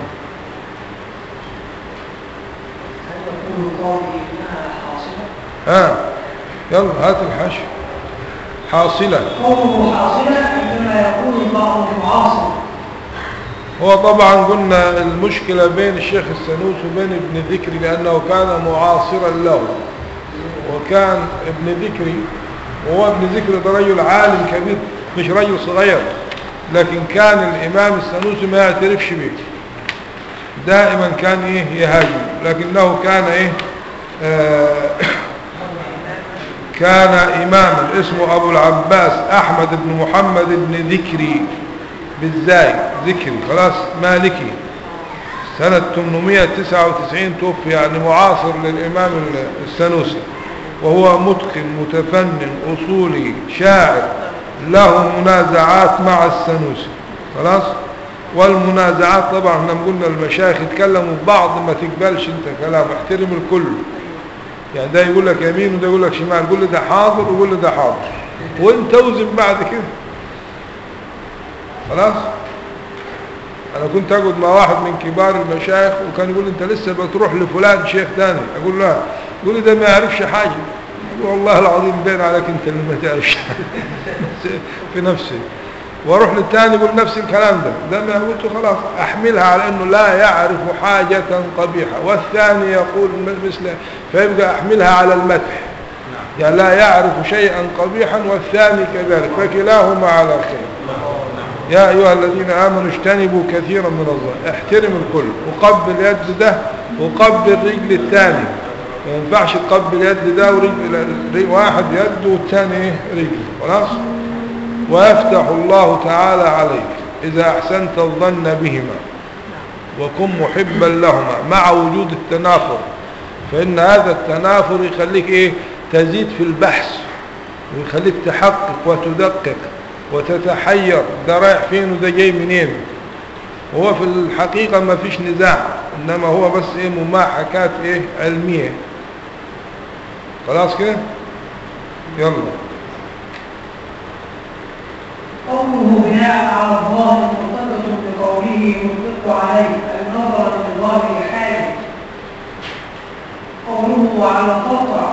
يلا هات الحشر حاصلة قوله حاصلة عندما يقول البعض معاصر هو طبعا قلنا المشكلة بين الشيخ السنوس وبين ابن ذكري لأنه كان معاصرا له وكان ابن ذكري وهو ابن ذكري ده رجل عالم كبير مش رجل صغير لكن كان الإمام السنوسي ما يعترفش به دائما كان ايه يهاجم لكنه كان ايه كان إماما اسمه أبو العباس أحمد بن محمد بن ذكري بالزاي ذكري خلاص مالكي سنة 899 توفي يعني معاصر للإمام السنوسي وهو متقن متفنن أصولي شاعر له منازعات مع السنوسي خلاص والمنازعات طبعا احنا قلنا المشايخ يتكلموا ببعض ما تقبلش انت كلام احترم الكل يعني ده يقول لك يمين وده يقول لك شمال يقول له ده حاضر ويقول له ده حاضر وانت توزن بعد كده خلاص انا كنت اقعد مع واحد من كبار المشايخ وكان يقول انت لسه بتروح لفلان شيخ ثاني اقول له يقول لي ده ما يعرفش حاجه والله العظيم بين عليك انت اللي ما تعرفش في نفسي واروح للثاني يقول نفس الكلام ده ما قلت خلاص احملها على انه لا يعرف حاجة قبيحة والثاني يقول مثله فيبقى احملها على المدح يعني لا يعرف شيئا قبيحا والثاني كذلك فكلاهما على خير يا ايها الذين امنوا اجتنبوا كثيرا من الظن احترم الكل وقبل يد ده وقبل رجل الثاني ما ينفعش تقبل يد ده ورجل واحد يد والثاني رجل خلاص ويفتح الله تعالى عليك إذا أحسنت الظن بهما وكن محبا لهما مع وجود التنافر فإن هذا التنافر يخليك إيه تزيد في البحث ويخليك تحقق وتدقق وتتحير ده رايح فين وده جاي منين وهو في الحقيقة ما فيش نزاع إنما هو بس إيه مماحكات إيه علمية خلاص كده يلا قوله بناء على الظاهر مرتبط بقوله يطلق عليه أي نظرا لظاهر حاله قوله على القطع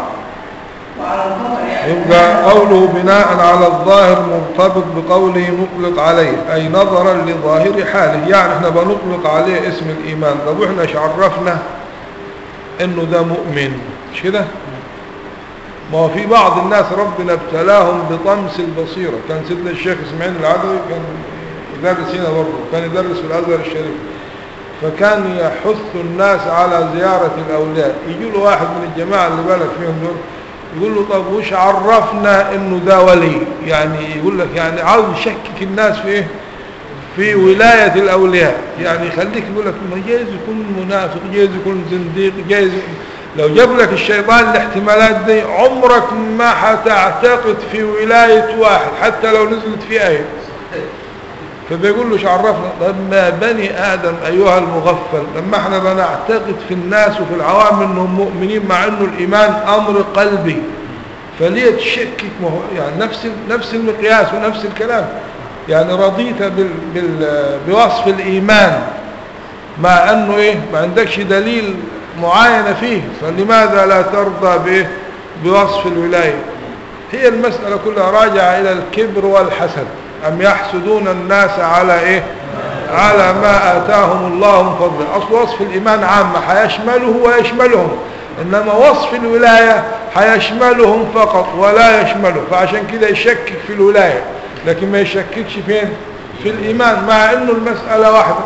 يبقى قوله بناء على الظاهر مرتبط بقوله نطلق عليه أي نظرا لظاهر حاله يعني احنا بنطلق عليه اسم الإيمان طب واحنا ايش عرفنا انه ده مؤمن مش كده ما هو في بعض الناس ربنا ابتلاهم بطمس البصيرة كان سيدنا الشيخ اسماعيل العدوي كان يدرس هنا برضه كان يدرس في الأزهر الشريف فكان يحث الناس على زيارة الأولياء. يجي له واحد من الجماعة اللي بالك فيهم دول يقول له طب وش عرفنا انه ده ولي؟ يعني يقول لك يعني عاوز يشكك الناس في ايه؟ في ولاية الأولياء. يعني يخليك يقول لك ما جايز يكون منافق، جايز يكون زنديق، جايز. لو جاب لك الشيطان الاحتمالات دي عمرك ما هتعتقد في ولاية واحد حتى لو نزلت في آية. فبيقول له عرفنا. لما بني آدم أيها المغفل، لما احنا بنعتقد في الناس وفي العوام انهم مؤمنين مع انه الإيمان أمر قلبي، فليه تشكك؟ يعني نفس المقياس ونفس الكلام. يعني رضيت بوصف الإيمان مع أنه إيه ما عندكش دليل معين فيه، فلماذا لا ترضى بوصف الولاية؟ هي المسألة كلها راجعة إلى الكبر والحسد. أم يحسدون الناس على إيه؟ على ما آتاهم الله من فضله. أصل وصف الإيمان عامة حيشمله ويشملهم، إنما وصف الولاية حيشملهم فقط ولا يشمله. فعشان كده يشكك في الولاية لكن ما يشككش فين؟ في الإيمان، مع إنه المسألة واحدة.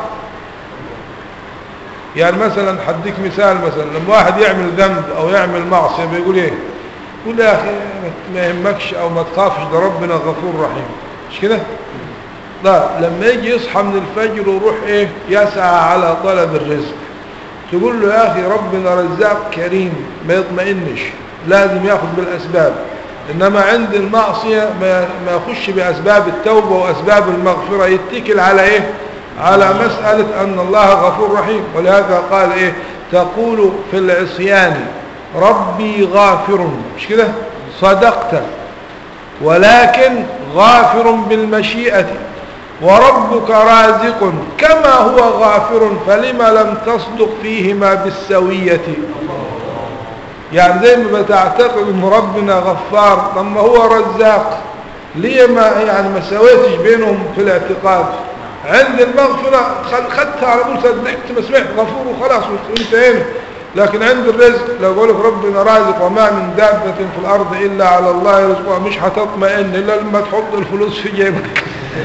يعني مثلا حديك مثال، مثلا لما واحد يعمل ذنب أو يعمل معصية بيقول إيه؟ يقول يا أخي ما يهمكش أو ما تخافش، ده ربنا غفور رحيم، مش كده؟ لا، لما يجي يصحى من الفجر ويروح إيه؟ يسعى على طلب الرزق، تقول له يا أخي ربنا رزاق كريم ما يطمئنش، لازم يأخذ بالأسباب. إنما عند المعصية ما يخش بأسباب التوبة وأسباب المغفرة، يتكل على إيه؟ على مسألة أن الله غفور رحيم. ولهذا قال إيه؟ تقول في العصيان ربي غافر، مش كده؟ صدقت، ولكن غافر بالمشيئة، وربك رازق كما هو غافر، فلما لم تصدق فيهما بالسوية. يعني زي ما بتعتقد ان ربنا غفار لما هو رزاق، ليه ما سويتش بينهم في الاعتقاد؟ عند المغفرة خدتها على طول، صدقت ما سمعت غفور وخلاص وانتهينا. لكن عند الرزق لو قالك ربنا رازق وما من دابة في الأرض إلا على الله رزقها، مش هتطمئن إلا لما تحط الفلوس في جيبك.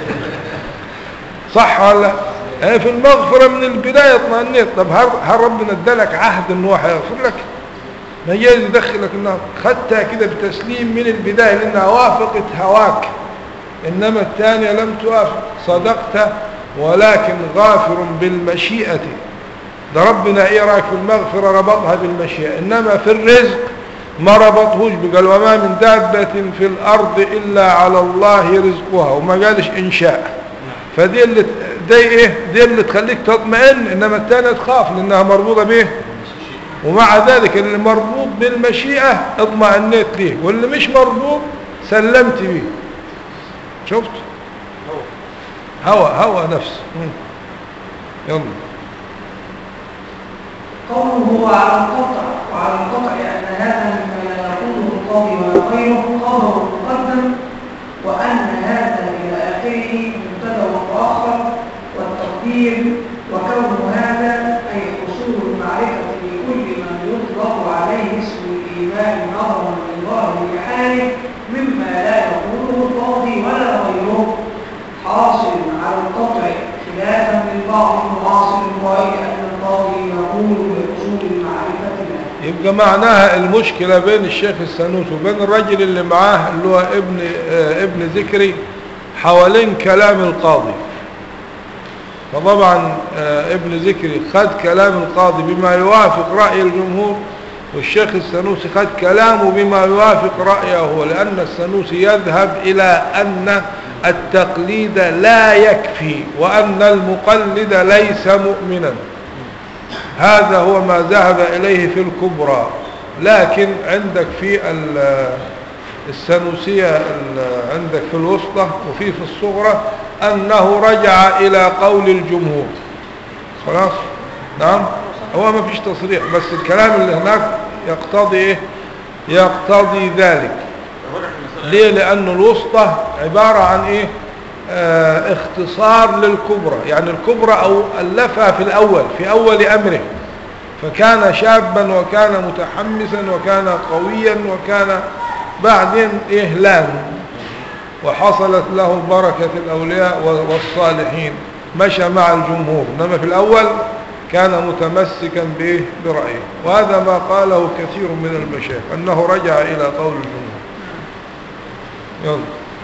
صح ولا؟ في المغفرة من البداية اطمئنيت. طب هل ربنا ادالك عهد انه هيغفر لك؟ ما جايز يدخلك النار. خدتها كده بتسليم من البداية لأنها وافقت هواك، إنما الثانية لم توافق. صدقت ولكن غافر بالمشيئة. ده ربنا ايه رأيك في المغفرة ربطها بالمشيئة، إنما في الرزق ما ربطهوش، بقال وما من دابة في الأرض إلا على الله رزقها، وما قالش إنشاء. فدي اللي دي اللي تخليك تطمئن، إنما الثانية تخاف لأنها مربوطة به. ومع ذلك اللي مربوط بالمشيئة اطمئنيت ليه، واللي مش مربوط سلمت به. شفت؟ هوى نفس. يلا. قوله على القطع، وعلى القطع أن هذا مما يقوله القاضي ولا غيره خبر مقدم، وأن هذا إلى آخره مبتدأ ومؤخر، والتقدير وكون هذا أي حصول المعرفة لكل من يطلق عليه اسم الإيمان نظرا لظاهر حاله مما لا يقوله القاضي ولا غيره، حاصل على القطع خلافا للبعض المعاصر الرأي أن القاضي يقول بحصول المعرفة له. يبقى معناها المشكلة بين الشيخ السنوسي وبين الرجل اللي معاه اللي هو ابن ذكري حوالين كلام القاضي. فطبعا ابن ذكري خد كلام القاضي بما يوافق رأي الجمهور، والشيخ السنوسي خد كلامه بما يوافق رأيه، لأن السنوسي يذهب إلى أن التقليد لا يكفي وأن المقلد ليس مؤمنا. هذا هو ما ذهب إليه في الكبرى. لكن عندك في السنوسية عندك في الوسطى وفي الصغرى أنه رجع إلى قول الجمهور. خلاص؟ نعم، هو ما فيش تصريح، بس الكلام اللي هناك يقتضي إيه؟ يقتضي ذلك. ليه؟ لأن الوسطى عبارة عن إيه؟ اختصار للكبرى. يعني الكبرى أو ألفها في أول أمره، فكان شابا وكان متحمسا وكان قويا وكان بعدين إهلان، وحصلت له بركة الأولياء والصالحين، مشى مع الجمهور. إنما في الأول كان متمسكا برأيه. وهذا ما قاله كثير من المشايخ أنه رجع إلى قول الجمهور. يلا.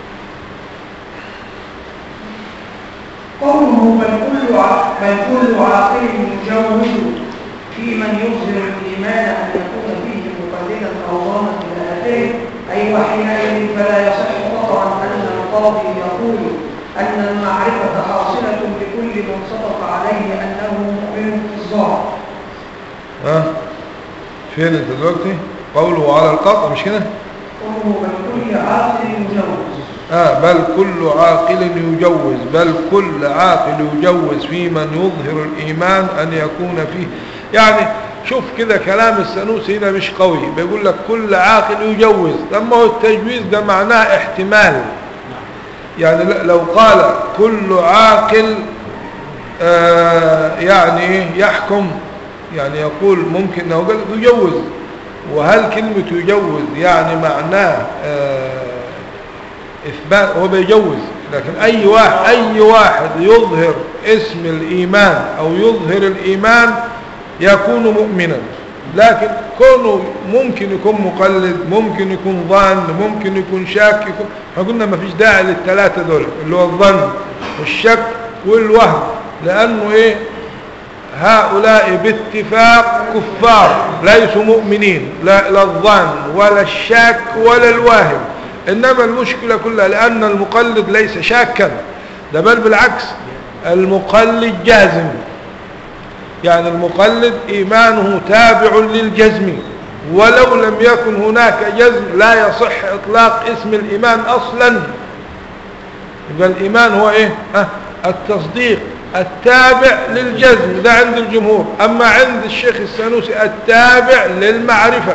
قوله بل كل عاقل يجوز في من يظهر الإيمان أن يكون فيه مقلدا أو ظانا إلى آخره، أي وحينئذ فلا يصح قطعا أن القاضي يقول أن المعرفة حاصلة لكل من صدق عليه أنه مؤمن في الظاهر. فين انت دلوقتي؟ قوله على القطع مش كده؟ قوله بل كل عاقل يجوز. بل كل عاقل يجوز، بل كل عاقل يجوز في من يظهر الإيمان أن يكون فيه. يعني شوف كده كلام السنوسي هنا مش قوي، بيقول لك كل عاقل يجوز، لما هو التجويز ده معناه احتمال. يعني لو قال كل عاقل يعني يحكم، يعني يقول ممكن انه قال يجوز. وهل كلمة يجوز يعني معناه إثبات؟ هو بيجوز، لكن أي واحد يظهر اسم الإيمان أو يظهر الإيمان يكون مؤمنا. لكن كونه ممكن يكون مقلد، ممكن يكون ظان، ممكن يكون شاك، احنا قلنا ما فيش داعي للثلاثة دول اللي هو الظن والشك والوهم، لأنه إيه؟ هؤلاء باتفاق كفار ليسوا مؤمنين، لا الظن ولا الشاك ولا الواهم. إنما المشكلة كلها لأن المقلد ليس شاكا، ده بل بالعكس المقلد جازم. يعني المقلد إيمانه تابع للجزم، ولو لم يكن هناك جزم لا يصح إطلاق اسم الإيمان أصلا. يبقى الإيمان هو إيه؟ التصديق التابع للجزم، ده عند الجمهور. أما عند الشيخ السنوسي التابع للمعرفة.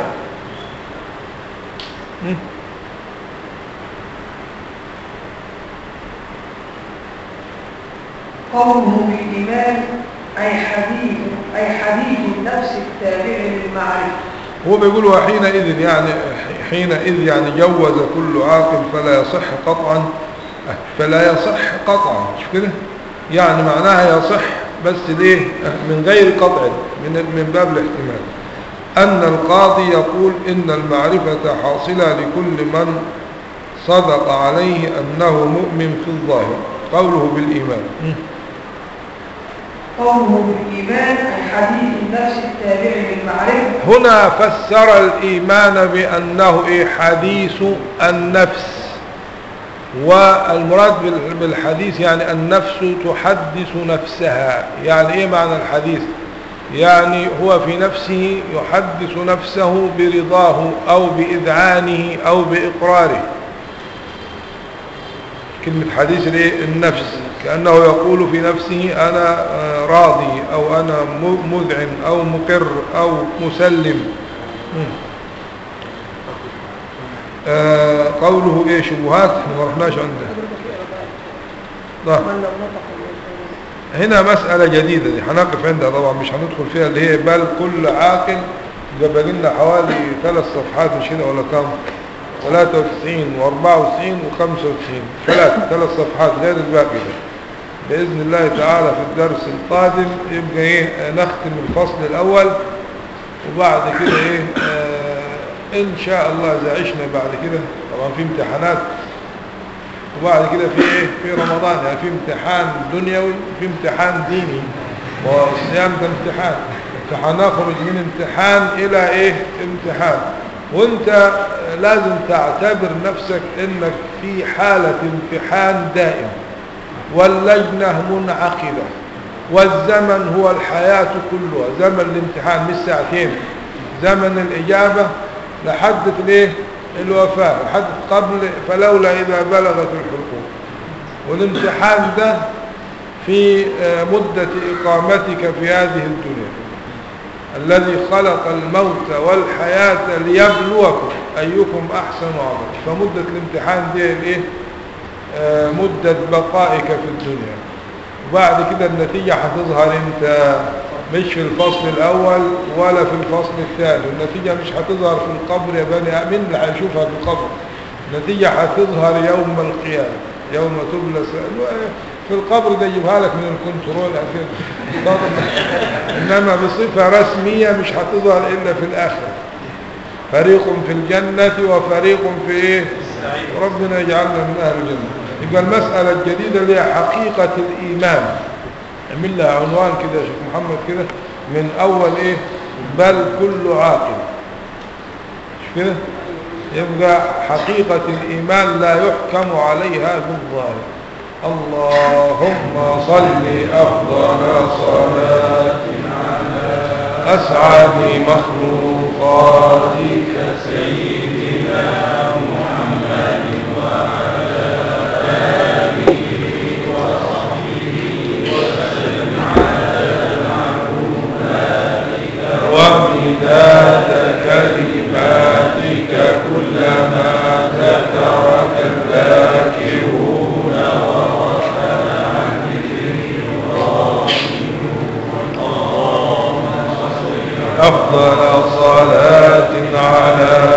قوله بالإيمان أي حديث النفس التابع للمعرفة. هو بيقول وحينئذ يعني حينئذ يعني جوز كل عاقل فلا يصح قطعا، فلا يصح قطعا، شوف كده يعني معناها يصح بس ليه من غير قطع، من باب الاحتمال، أن القاضي يقول إن المعرفة حاصلة لكل من صدق عليه أنه مؤمن في الظاهر. قوله بالإيمان قوله بالإيمان أي حديث النفس التابع للمعرفة. هنا فسر الإيمان بأنه حديث النفس، والمراد بالحديث يعني النفس تحدث نفسها. يعني إيه معنى الحديث؟ يعني هو في نفسه يحدث نفسه برضاه أو بإذعانه أو بإقراره. كلمة حديث النفس كأنه يقول في نفسه أنا راضي أو أنا مذعن أو مقر أو مسلم. قوله شبهات ما رحناش عنده. هنا مسألة جديدة دي هنقف عندها طبعا، مش هندخل فيها، اللي هي بل كل عاقل. يبقى لنا حوالي 3 صفحات مش هنا ولا كم؟ 93 و94 و95، 3 صفحات غير الباقي ده. بإذن الله تعالى في الدرس القادم يبقى نختم الفصل الأول، وبعد كده إن شاء الله إذا عشنا بعد كده، طبعا في امتحانات، وبعد كده في رمضان يعني في امتحان دنيوي وفي امتحان ديني، والصيام ده امتحان، فهنخرج من امتحان إلى امتحان. وانت لازم تعتبر نفسك انك في حالة امتحان دائم، واللجنة منعقدة، والزمن هو الحياة كلها. زمن الامتحان مش ساعتين، زمن الإجابة لحد الوفاة، لحد قبل فلولا إذا بلغت الحلقوم. والامتحان ده في مدة إقامتك في هذه الدنيا. الذي خلق الموت والحياة ليبلوكم أيكم أحسن عملا. فمدة الامتحان دي مدة بقائك في الدنيا. وبعد كده النتيجة هتظهر انت مش في الفصل الأول ولا في الفصل الثاني. النتيجة مش هتظهر في القبر يا بني آدم، اللي هيشوفها في القبر. النتيجة هتظهر يوم القيامة، يوم تبلى في القبر ده يجيبها لك من الكنترول كده، إنما بصفة رسمية مش هتظهر إلا في الآخر. فريق في الجنة وفريق في إيه؟ ربنا يجعلنا من أهل الجنة. يبقى المسألة الجديدة اللي هي حقيقة الإيمان، اعمل لها عنوان كده يا شيخ محمد كده من أول إيه؟ بل كل عاقل، مش كده؟ يبقى حقيقة الإيمان لا يحكم عليها بالظاهر. اللهم صل أفضل صلاة على أسعد مخلوقاتك سيدنا محمد وعلى آله وصحبه وسلم على معلوماتك ومداد كلماتك كلما ذكرك الذاكرون ورحل عن ذكر أفضل صلاة على